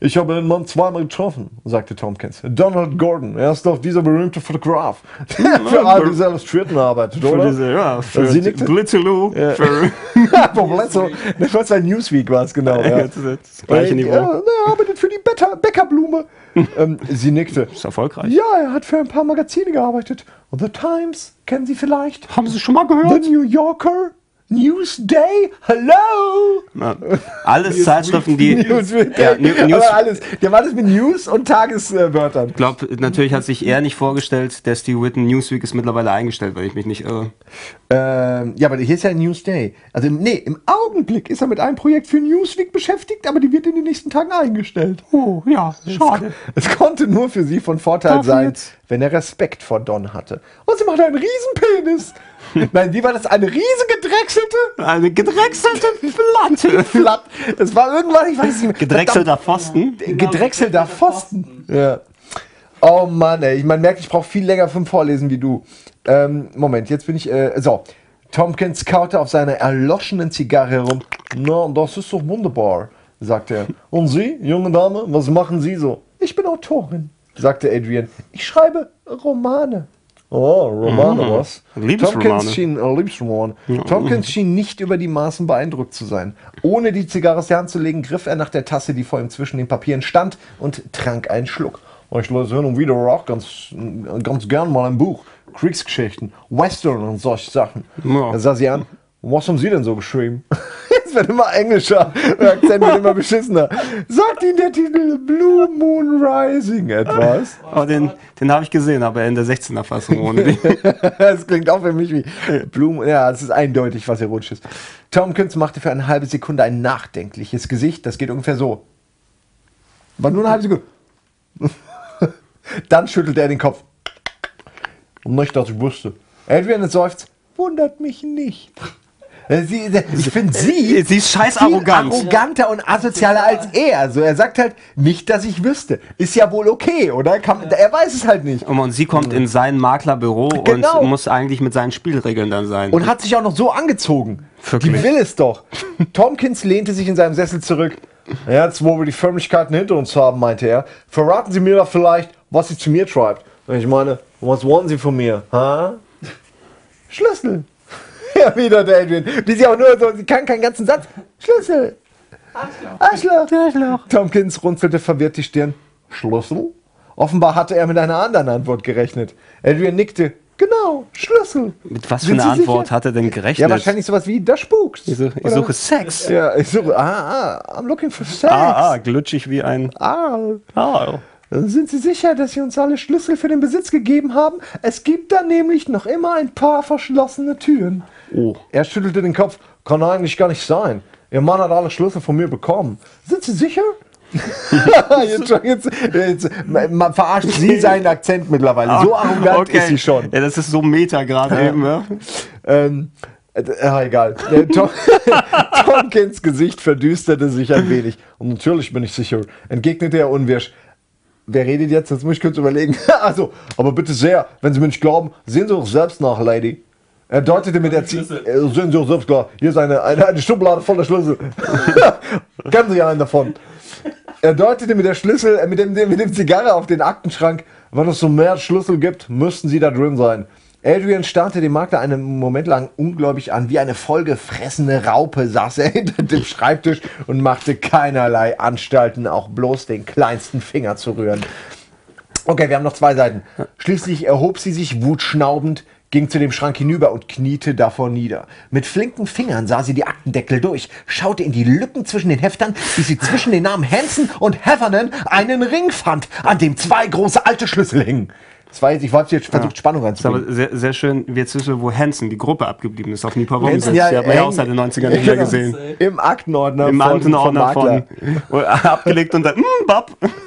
Ich habe den Mann zweimal getroffen, sagte Tompkins. Donald Gordon, er ist doch dieser berühmte Fotograf, der für all diese Illustrierten arbeitet, oder? Für diese, ja, für Sie nickte. Blitzelo. Ja. Für Blitzo. Das war sein Newsweek, war es genau. Ja. das, ist das gleiche Niveau. Ja, er arbeitet für die Bäcker- Bäckerblume. ähm, sie nickte. Ist erfolgreich. Ja, er hat für ein paar Magazine gearbeitet. The Times, kennen Sie vielleicht? Haben Sie schon mal gehört? The New Yorker? Newsday? Hello? Ja. Alles Zeitschriften, die. Newsweek. Ja, New- News. Aber alles. Der war das mit News und Tageswörtern. Ich glaube, natürlich hat sich er nicht vorgestellt, der Steve Whitten Newsweek ist mittlerweile eingestellt, weil ich mich nicht irre. Ähm, ja, aber hier ist ja Newsday. Also, im- nee, im Augenblick ist er mit einem Projekt für Newsweek beschäftigt, aber die wird in den nächsten Tagen eingestellt. Oh, ja, schade. Es konnte nur für sie von Vorteil Dafür sein, jetzt. wenn er Respekt vor Don hatte. Und sie macht einen Riesenpenis. Nein, wie war das? Eine riesige gedrechselte? Eine gedrechselte Platte. Flat. Das war irgendwann, ich weiß nicht mehr. Gedrechselter Pfosten. Gedrechselter Pfosten. Ja. Oh Mann, ey. Ich- Man merkt, ich brauche viel länger vom Vorlesen wie du. Ähm, Moment, jetzt bin ich. Äh, so. Tompkins kaute auf seiner erloschenen Zigarre herum. Na, das ist doch wunderbar, sagte er. Und Sie, junge Dame, was machen Sie so? Ich bin Autorin, sagte Adrian. Ich schreibe Romane. Oh, Romane, Mhm. was? Liebesromane. Tompkins schien, äh, Liebesroman. Tompkins schien nicht über die Maßen beeindruckt zu sein. Ohne die Zigarre aus der Hand zu legen, griff er nach der Tasse, die vor ihm zwischen den Papieren stand, und trank einen Schluck. Ich lese hin und wieder auch ganz, ganz gern mal ein Buch. Kriegsgeschichten, Western und solche Sachen. Ja. Da sah sie an, was haben Sie denn so geschrieben? Es wird immer englischer, der Akzent wird immer beschissener. Sagt Ihnen der Titel Blue Moon Rising etwas? Oh, den den habe ich gesehen, aber in der sechzehner Fassung ohne die. Das klingt auch für mich wie Blumen. Ja, es ist eindeutig was Erotisches. Tompkins machte für eine halbe Sekunde ein nachdenkliches Gesicht. Das geht ungefähr so. War nur eine halbe Sekunde. Dann schüttelte er den Kopf. Und nicht, dass ich wusste. Adrian seufzt. Wundert mich nicht. Sie, ich finde sie, Sie ist scheiß viel arrogant. arroganter und asozialer als er. Also er sagt halt, nicht, dass ich wüsste. Ist ja wohl okay, oder? Kann, er weiß es halt nicht. Und sie kommt in sein Maklerbüro Genau. und muss eigentlich mit seinen Spielregeln dann sein. Und hat sich auch noch so angezogen. Wirklich? Die will es doch. Tompkins lehnte sich in seinem Sessel zurück. Jetzt, wo wir die Förmlichkeiten hinter uns haben, meinte er, verraten Sie mir doch vielleicht, was sie zu mir treibt. Und ich meine, was wollen Sie von mir? Ha? Schlüssel. Ja, wieder der Adrian. Die sie auch nur so, sie kann keinen ganzen Satz. Schlüssel. Arschloch. Arschloch. Tompkins runzelte verwirrt die Stirn. Schlüssel? Offenbar hatte er mit einer anderen Antwort gerechnet. Adrian nickte. Genau, Schlüssel. Mit was für Sind eine Sie Antwort sicher? hat er denn gerechnet? Ja, wahrscheinlich sowas wie, da spukt's. Ich suche, ich Oder? suche Sex. Ja, ich suche, ah, ah, I'm looking for sex. Ah, ah, glitschig wie ein. Ah. Ah. Sind Sie sicher, dass Sie uns alle Schlüssel für den Besitz gegeben haben? Es gibt da nämlich noch immer ein paar verschlossene Türen. Oh. Er schüttelte den Kopf. Kann eigentlich gar nicht sein. Ihr Mann hat alle Schlüssel von mir bekommen. Sind Sie sicher? jetzt, schon- jetzt, jetzt man verarscht sie seinen Akzent mittlerweile. So arrogant Okay. ist sie schon. Ja, das ist so Meta gerade Ja. eben, ja. Ähm, äh, äh, egal. Der Tom, Tompkins Gesicht verdüsterte sich ein wenig. Und natürlich bin ich sicher, entgegnete er unwirsch. Wer redet jetzt? Jetzt muss ich kurz überlegen. Also, aber bitte sehr, wenn Sie mir nicht glauben, sehen Sie doch selbst nach, Lady. Er deutete mit der Zie- äh, Sehen Sie doch selbst klar. Hier ist eine, eine, eine Schublade voller Schlüssel. Kennen Sie ja einen davon. Er deutete mit der Schlüssel, äh, mit dem, mit dem Zigarre auf den Aktenschrank. Wenn es so mehr Schlüssel gibt, müssten sie da drin sein. Adrian starrte den Makler einen Moment lang ungläubig an. Wie eine vollgefressene Raupe saß er hinter dem Schreibtisch und machte keinerlei Anstalten, auch bloß den kleinsten Finger zu rühren. Okay, wir haben noch zwei Seiten. Schließlich erhob sie sich wutschnaubend, ging zu dem Schrank hinüber und kniete davor nieder. Mit flinken Fingern sah sie die Aktendeckel durch, schaute in die Lücken zwischen den Heftern, bis sie zwischen den Namen Hansen und Heffernan einen Ring fand, an dem zwei große alte Schlüssel hingen. Das war jetzt, ich wollte jetzt versucht, Spannung Das ist aber reinzubringen. sehr, sehr schön, wie jetzt wissen, wo Hansen, die Gruppe, abgeblieben ist auf Nipa Womsitz. Hansen, ja, Die hat man ja auch hängen- seit den neunzigern nicht mehr Genau. gesehen. Im Aktenordner Im von- Aktenordner vom von, Makler. abgelegt und dann, mm, bap.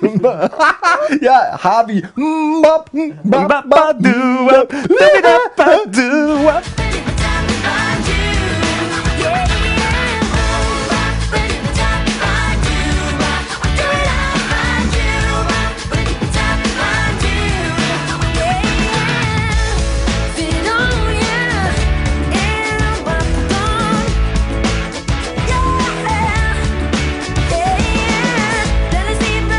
Ja, Harvey. Mm, bap, mm, bap, bap, Ba-ba-du-wap, du-bi-da-ba-du-wap. Let us see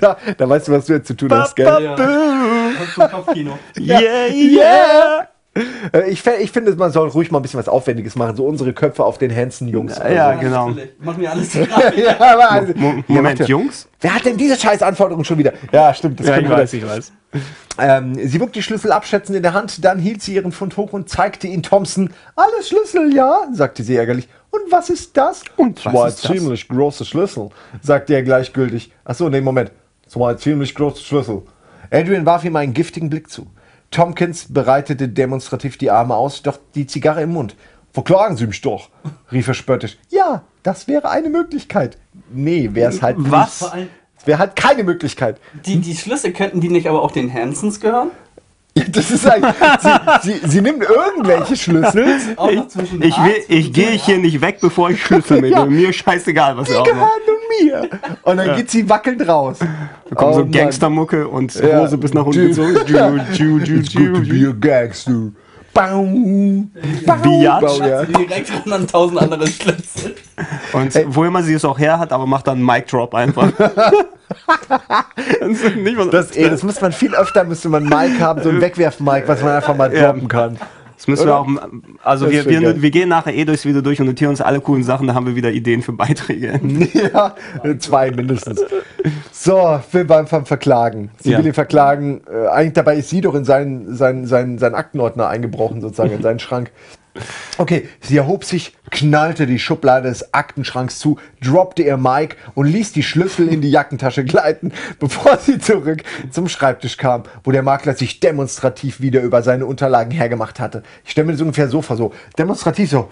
Da, da weißt du, was du jetzt zu tun hast, gell? Ja. Zum Kopfkino. Yeah, yeah! Ich, ich finde, man soll ruhig mal ein bisschen was Aufwendiges machen. So unsere Köpfe auf den Hansen-Jungs. Ja, ja, genau. Machen wir alles ja, aber also, Mo Moment, ja, Jungs? Wer hat denn diese scheiß Anforderung schon wieder? Ja, stimmt. Das ja, ich weiß, ich weiß. Ähm, sie wog die Schlüssel abschätzend in der Hand, dann hielt sie ihren Fund hoch und zeigte ihn Thompson. Alle Schlüssel, ja, sagte sie ärgerlich. Und was ist das? Und zwei was ist das? ziemlich große Schlüssel, sagte er gleichgültig. Achso, nee, Moment. Zwei ziemlich große Schlüssel. Adrian warf ihm einen giftigen Blick zu. Tompkins breitete demonstrativ die Arme aus, doch die Zigarre im Mund. Verklagen Sie mich doch, rief er spöttisch. Ja, das wäre eine Möglichkeit. Nee, wäre es halt nicht. Was? Es wäre halt keine Möglichkeit. Die, die Schlüssel könnten die nicht aber auch den Hansons gehören? Ja, das ist ein, sie, sie, sie nimmt irgendwelche Schlüssel. Auch noch Ich, zwischen ich, Hart will, ich und gehe Hart. hier nicht weg, bevor ich Schlüssel mitnehme. Ja. Mir scheißegal, was Die er auch gehören macht. nun mir. Und dann geht sie wackelnd raus. Da kommt Oh so Mann. Gangstermucke und Ja. Hose bis nach unten gezogen. Ja. Ju, ju, ju, It's good to ju, be ju. a gangster. Bau. Biatch. Bau, ja. Direkt ran an tausend andere Schlüssel. Und wo immer sie es auch her hat, aber macht dann einen Mic Drop einfach. Das ist nicht was- Das, ey, das müsste man viel öfter, müsste man Mike haben, so ein Wegwerf-Mike, was man einfach mal Ja. droppen kann. Das müssen wir auch. Also Das wir, ist schon geil. wir, wir gehen nachher eh durchs Video durch und notieren uns alle coolen Sachen, da haben wir wieder Ideen für Beiträge. Ja, zwei mindestens. So, will beim beim Verklagen. Sie Ja. will ihn verklagen. Äh, eigentlich dabei ist sie doch in seinen, seinen, seinen, seinen Aktenordner eingebrochen, sozusagen, in seinen Schrank. Okay, sie erhob sich, knallte die Schublade des Aktenschranks zu, droppte ihr Mic und ließ die Schlüssel in die Jackentasche gleiten, bevor sie zurück zum Schreibtisch kam, wo der Makler sich demonstrativ wieder über seine Unterlagen hergemacht hatte. Ich stelle mir das ungefähr so vor, so demonstrativ so.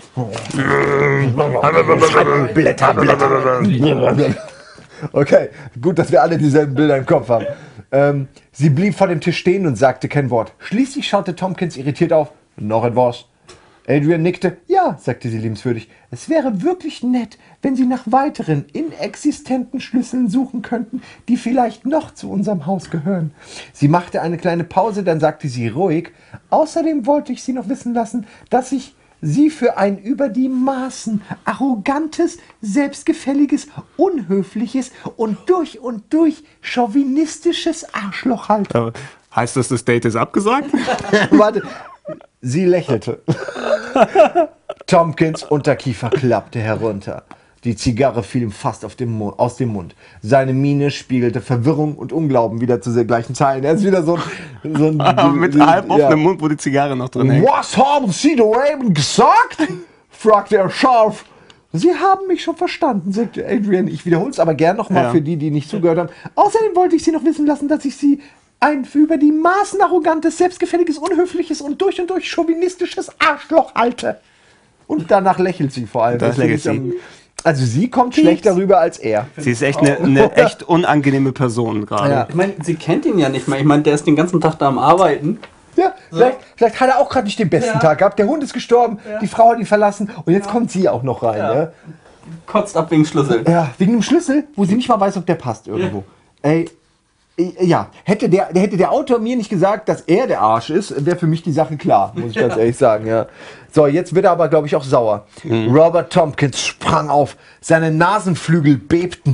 Blätter, Blätter. Okay, gut, dass wir alle dieselben Bilder im Kopf haben. Ähm, sie blieb vor dem Tisch stehen und sagte kein Wort. Schließlich schaute Tompkins irritiert auf. Noch etwas? Adrian nickte. Ja, sagte sie liebenswürdig. Es wäre wirklich nett, wenn Sie nach weiteren inexistenten Schlüsseln suchen könnten, die vielleicht noch zu unserem Haus gehören. Sie machte eine kleine Pause, dann sagte sie ruhig. Außerdem wollte ich Sie noch wissen lassen, dass ich Sie für ein über die Maßen arrogantes, selbstgefälliges, unhöfliches und durch und durch chauvinistisches Arschloch halte. Aber heißt das, das Date ist abgesagt? Warte. Sie lächelte. Tompkins Unterkiefer klappte herunter. Die Zigarre fiel ihm fast auf den Mu- aus dem Mund. Seine Miene spiegelte Verwirrung und Unglauben wieder zu den gleichen Zeilen. Er ist wieder so ein... So ein Mit so, halb offenem ja. Mund, wo die Zigarre noch drin hängt. Was haben Sie da eben gesagt? fragte er scharf. Sie haben mich schon verstanden, sagte Adrian. Ich wiederhole es aber gern nochmal Ja. für die, die nicht zugehört haben. Außerdem wollte ich Sie noch wissen lassen, dass ich Sie ein für über die Maßen arrogantes, selbstgefälliges, unhöfliches und durch und durch chauvinistisches Arschloch halte. Und danach lächelt sie vor allem. Das Das finde lächelt ich am- Also sie kommt schlechter rüber als er. Sie ist echt eine ne echt unangenehme Person gerade. Ja. Ich meine, sie kennt ihn ja nicht mal. Ich meine, der ist den ganzen Tag da am Arbeiten. Ja, vielleicht, vielleicht hat er auch gerade nicht den besten Ja. Tag gehabt. Der Hund ist gestorben, Ja. die Frau hat ihn verlassen und jetzt kommt sie auch noch rein. Ja. Ja. Kotzt ab wegen Schlüssel. Ja, wegen dem Schlüssel, wo sie nicht mal weiß, ob der passt irgendwo. Ey, äh, ja, hätte der, der, hätte der Autor mir nicht gesagt, dass er der Arsch ist, wäre für mich die Sache klar, muss ich ganz ehrlich sagen, ja. So, jetzt wird er aber, glaube ich, auch sauer. Robert Tompkins sprang auf, seine Nasenflügel bebten.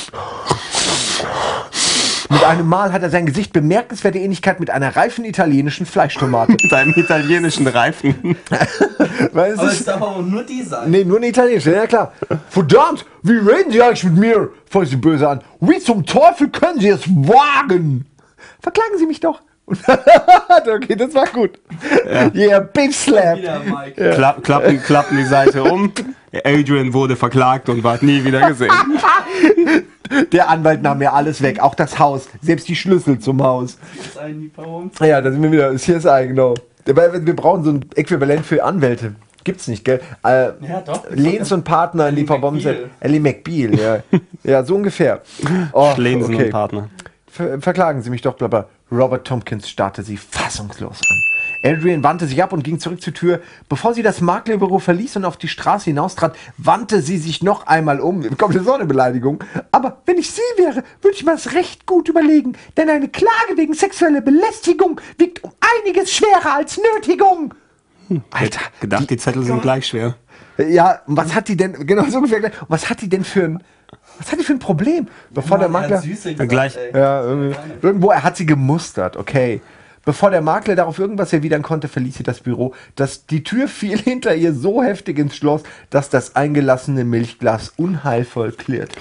Mit einem Mal hat er sein Gesicht bemerkenswerte Ähnlichkeit mit einer reifen italienischen Fleischtomate. Mit einem italienischen Reifen. Weil es Aber ist, es darf aber nur die sein. Nee, nur eine italienische, ja klar. Verdammt, wie reden Sie eigentlich mit mir? Fäucht sie böse an. Wie zum Teufel können Sie es wagen? Verklagen Sie mich doch. Okay, das war gut. Ja, yeah, Beef Slap. Wieder Mike. Kla klappen, klappen die Seite um. Adrian wurde verklagt und war nie wieder gesehen. Der Anwalt nahm mir alles weg, auch das Haus, selbst die Schlüssel zum Haus. Das ist ein Lieferung. Ja, da sind wir wieder. C S I, genau. Dabei, wir brauchen so ein Äquivalent für Anwälte. Gibt's nicht, gell? Äh, Ja, doch. Lehns und Partner in Ellie Lieferbomben. McBeal. Ellie McBeal, ja. Ja, so ungefähr. Oh, Lensen okay. und Partner. Ver verklagen Sie mich doch, blabla. Robert Tompkins starrte sie fassungslos an. Adrian wandte sich ab und ging zurück zur Tür. Bevor sie das Maklerbüro verließ und auf die Straße hinaustrat, wandte sie sich noch einmal um. Kommt so eine Beleidigung. Aber wenn ich sie wäre, würde ich mir das recht gut überlegen. Denn eine Klage wegen sexueller Belästigung wiegt um einiges schwerer als Nötigung. Alter. Gedacht, die Zettel sind gleich schwer. Ja, und was hat die denn, genau so ungefähr, gleich. Und was hat die denn für ein, Was hat die für ein Problem? Bevor der Makler... Gleich. Ja, irgendwie. Irgendwo, er hat sie gemustert, okay. Bevor der Makler darauf irgendwas erwidern konnte, verließ sie das Büro. Das, die Tür fiel hinter ihr so heftig ins Schloss, dass das eingelassene Milchglas unheilvoll klirrt.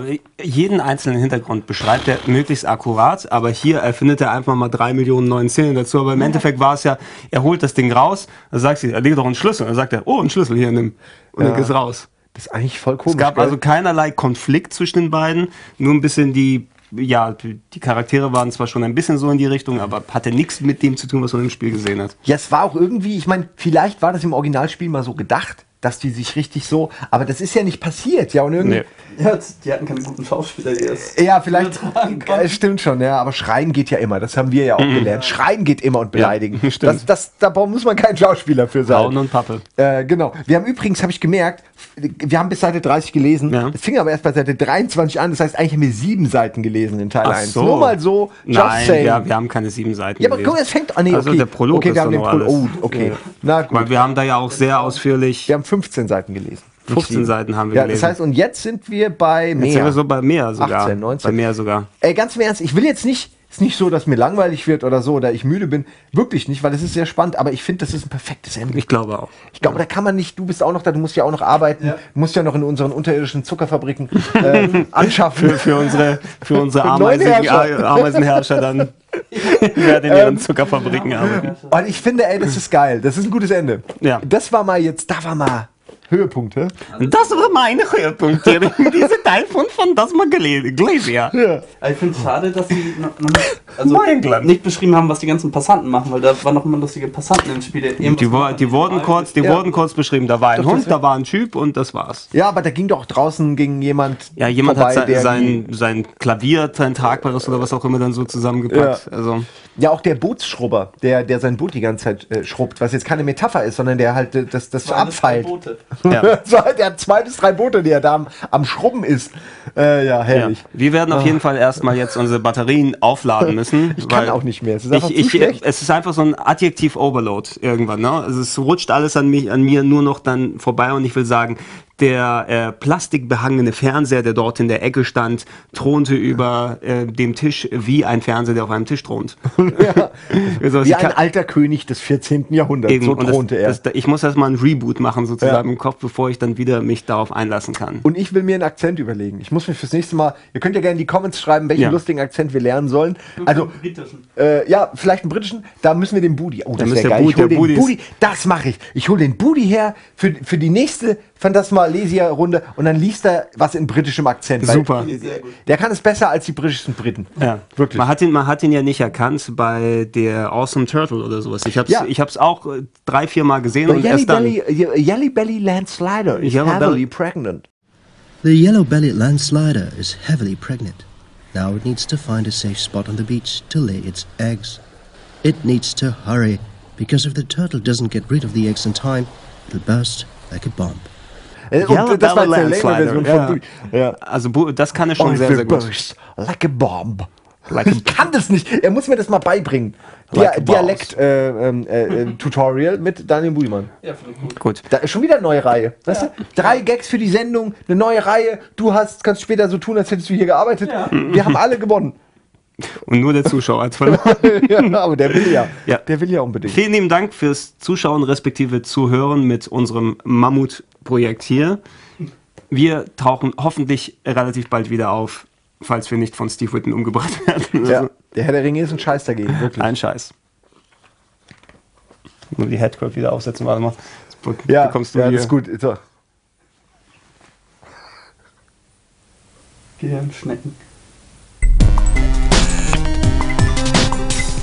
Jeden einzelnen Hintergrund beschreibt er möglichst akkurat, aber hier erfindet er einfach mal drei Millionen neuen Szenen dazu. Aber im Endeffekt war es ja, er holt das Ding raus, dann sagt sie, er legt doch einen Schlüssel. Dann sagt er, oh, einen Schlüssel hier, nimm. Und Ja. dann geht's raus. Das ist eigentlich voll komisch. Es gab gell? also keinerlei Konflikt zwischen den beiden, nur ein bisschen die, ja, die Charaktere waren zwar schon ein bisschen so in die Richtung, aber hatte nichts mit dem zu tun, was man im Spiel gesehen hat. Ja, es war auch irgendwie, ich meine, vielleicht war das im Originalspiel mal so gedacht, dass die sich richtig so, aber das ist ja nicht passiert, ja, und irgendwie... Nee. Ja, die hatten keine guten Schauspieler, die das Ja, vielleicht, übertragen äh, konnten. stimmt schon, ja, aber Schreien geht ja immer, das haben wir ja auch gelernt. Schreien geht immer und beleidigen. Ja, stimmt. das, das, da muss man kein Schauspieler für sein. Hauen und Pappe. Äh, genau. Wir haben übrigens, habe ich gemerkt, wir haben bis Seite dreißig gelesen. Ja. Es fing aber erst bei Seite dreiundzwanzig an. Das heißt, eigentlich haben wir sieben Seiten gelesen in Teil Ach eins. so. Nur mal so, just Nein, saying. wir, wir haben keine sieben Seiten Ja, aber gelesen. guck mal, es fängt an. Nee, Also okay. der Prolog okay, ist wir haben doch den noch Prolog. alles. Oh, okay. Ja. Na gut. Weil wir haben da ja auch sehr ausführlich, Wir haben fünfzehn Seiten gelesen. Nicht fünfzehn sieben. Seiten haben wir Ja, gelesen. das heißt, und jetzt sind wir bei Jetzt sind mehr. wir so bei mehr sogar. achtzehn, neunzehn. Bei mehr sogar. Ey, ganz im Ernst, ich will jetzt nicht, ist nicht so, dass mir langweilig wird oder so, oder ich müde bin. Wirklich nicht, weil es ist sehr spannend, aber ich finde, das ist ein perfektes Ende. Ich glaube auch. Ich glaube, da kann man nicht, du bist auch noch da, du musst ja auch noch arbeiten, Ja. du musst ja noch in unseren unterirdischen Zuckerfabriken äh, anschaffen. Für, für unsere, für unsere Für neuen Ameisen, Herrscher. Ameisenherrscher dann werden in ihren Zuckerfabriken arbeiten. Und ich finde, ey, das ist geil, das ist ein gutes Ende. Ja. Das war mal jetzt, da war mal Höhepunkte. Das war mein Höhepunkt hier. Diese Teil von, von das mal gelesen. Ja. Aber ich finde es schade, dass sie noch, noch nicht, also Mein Gland. nicht beschrieben haben, was die ganzen Passanten machen, weil da waren noch immer lustige Passanten im Spiel. der irgendwas Die, wo, gemacht hat, die wurden normal kurz, die Ja. wurden kurz beschrieben. Da war ein Doch, das Hund, wär- da war ein Typ und das war's. Ja, aber da ging doch draußen gegen jemand. Ja, jemand vorbei, hat der sein, sein, sein Klavier, sein tragbares oder was auch immer dann so zusammengepackt. Ja. Also, Ja, auch der Bootsschrubber, der, der sein Boot die ganze Zeit äh, schrubbt, was jetzt keine Metapher ist, sondern der halt äh, das, das waren das drei abfeilt. Boote. ja. So, der hat zwei bis drei Boote, die er da am, am Schrubben ist. Äh, ja, Ja. herrlich. Wir werden auf jeden Fall erstmal jetzt unsere Batterien aufladen müssen. Ich kann weil auch nicht mehr. Es ist einfach ich, zu ich, schlecht. es ist einfach so ein Adjektiv-Overload irgendwann. Ne? Also es rutscht alles an, mich, an mir nur noch dann vorbei und ich will sagen, der äh, plastikbehangene Fernseher, der dort in der Ecke stand, thronte über äh, dem Tisch wie ein Fernseher, der auf einem Tisch thront. Ja. Also, Wie ich ein kann- alter König des vierzehnten Jahrhunderts. Eben, So und thronte er. das, das, ich muss erstmal ein Reboot machen sozusagen Ja. im Kopf, bevor ich dann wieder mich darauf einlassen kann. Und ich will mir einen Akzent überlegen. Ich muss mir fürs nächste Mal, ihr könnt ja gerne in die Comments schreiben, welchen Ja. lustigen Akzent wir lernen sollen. Also, Britischen. äh, ja, vielleicht einen britischen, da müssen wir den Budi. Oh, das müsst wäre der geil. Budi- Ich hol der den Budi ist- Budi, das mache ich. Ich hole den Budi her für, für die nächste Phantasmalesia-Runde und dann liest er was in britischem Akzent. weil Super. Der kann es besser als die britischen Briten. Ja, Wirklich. Man hat, ihn, man hat ihn ja nicht erkannt bei der Awesome Turtle oder sowas. Ich hab's, Ja. ich hab's auch äh, drei, vier Mal gesehen The und Yellow erst dann. Belly, äh, Yellow Belly Landslider is Yellow heavily Belly- pregnant. The yellow-bellied landslider is heavily pregnant. Now it needs to find a safe spot on the beach to lay its eggs. It needs to hurry, because if the turtle doesn't get rid of the eggs in time, it'll burst like a bomb. Äh, Yellow Und das war Belly jetzt eine längere Version Landslider, von Budi. Ja. Also Bu- das kann er schon Oh, sehr, it sehr will gut. burst like a bomb. Like a ich kann das nicht. Er muss mir das mal beibringen. Like a Dia Dialekt-Tutorial mit Daniel Budimann. Ja, finde ich gut. Gut. Da ist schon wieder eine neue Reihe. Weißt du? Drei Gags für die Sendung, eine neue Reihe. Du hast, kannst später so tun, als hättest du hier gearbeitet. Wir haben alle gewonnen. Und nur der Zuschauer hat verloren. Ja, aber der will ja. Ja. Der will ja unbedingt. Vielen lieben Dank fürs Zuschauen respektive Zuhören mit unserem Mammut-Projekt hier. Wir tauchen hoffentlich relativ bald wieder auf, falls wir nicht von Steve Whitten umgebracht werden. Ja. Also, Der Herr der Ringe ist ein Scheiß dagegen, wirklich. ein Scheiß. Nur die Headcrab wieder aufsetzen, warte mal. Das Ja, bekommst du ja hier. das ist gut. So. Gehirnschnecken.